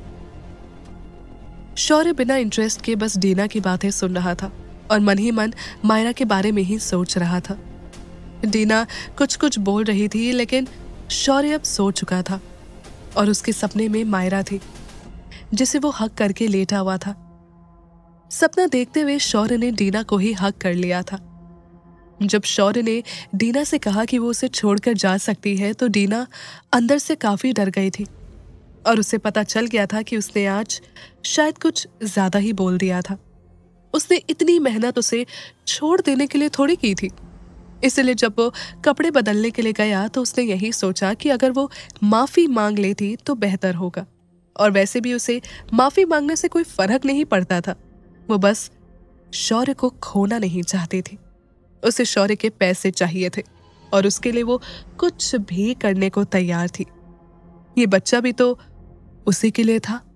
शौर्य बिना इंटरेस्ट के बस डीना की बातें सुन रहा था और मन ही मन मायरा के बारे में ही सोच रहा था। डीना कुछ कुछ बोल रही थी लेकिन शौर्य अब सो चुका था और उसके सपने में मायरा थी जिसे वो हक करके लेटा हुआ था। सपना देखते हुए शौर्य ने डीना को ही हक कर लिया था। जब शौर्य ने डीना से कहा कि वो उसे छोड़कर जा सकती है तो डीना अंदर से काफी डर गई थी और उसे पता चल गया था कि उसने आज शायद कुछ ज्यादा ही बोल दिया था। उसने इतनी मेहनत उसे छोड़ देने के लिए थोड़ी की थी। इसलिए जब वो कपड़े बदलने के लिए गया तो उसने यही सोचा कि अगर वो माफी मांग लेती तो बेहतर होगा, और वैसे भी उसे माफी मांगने से कोई फर्क नहीं पड़ता था। वो बस शौर्य को खोना नहीं चाहती थी। उसे शौर्य के पैसे चाहिए थे और उसके लिए वो कुछ भी करने को तैयार थी। ये बच्चा भी तो उसी के लिए था।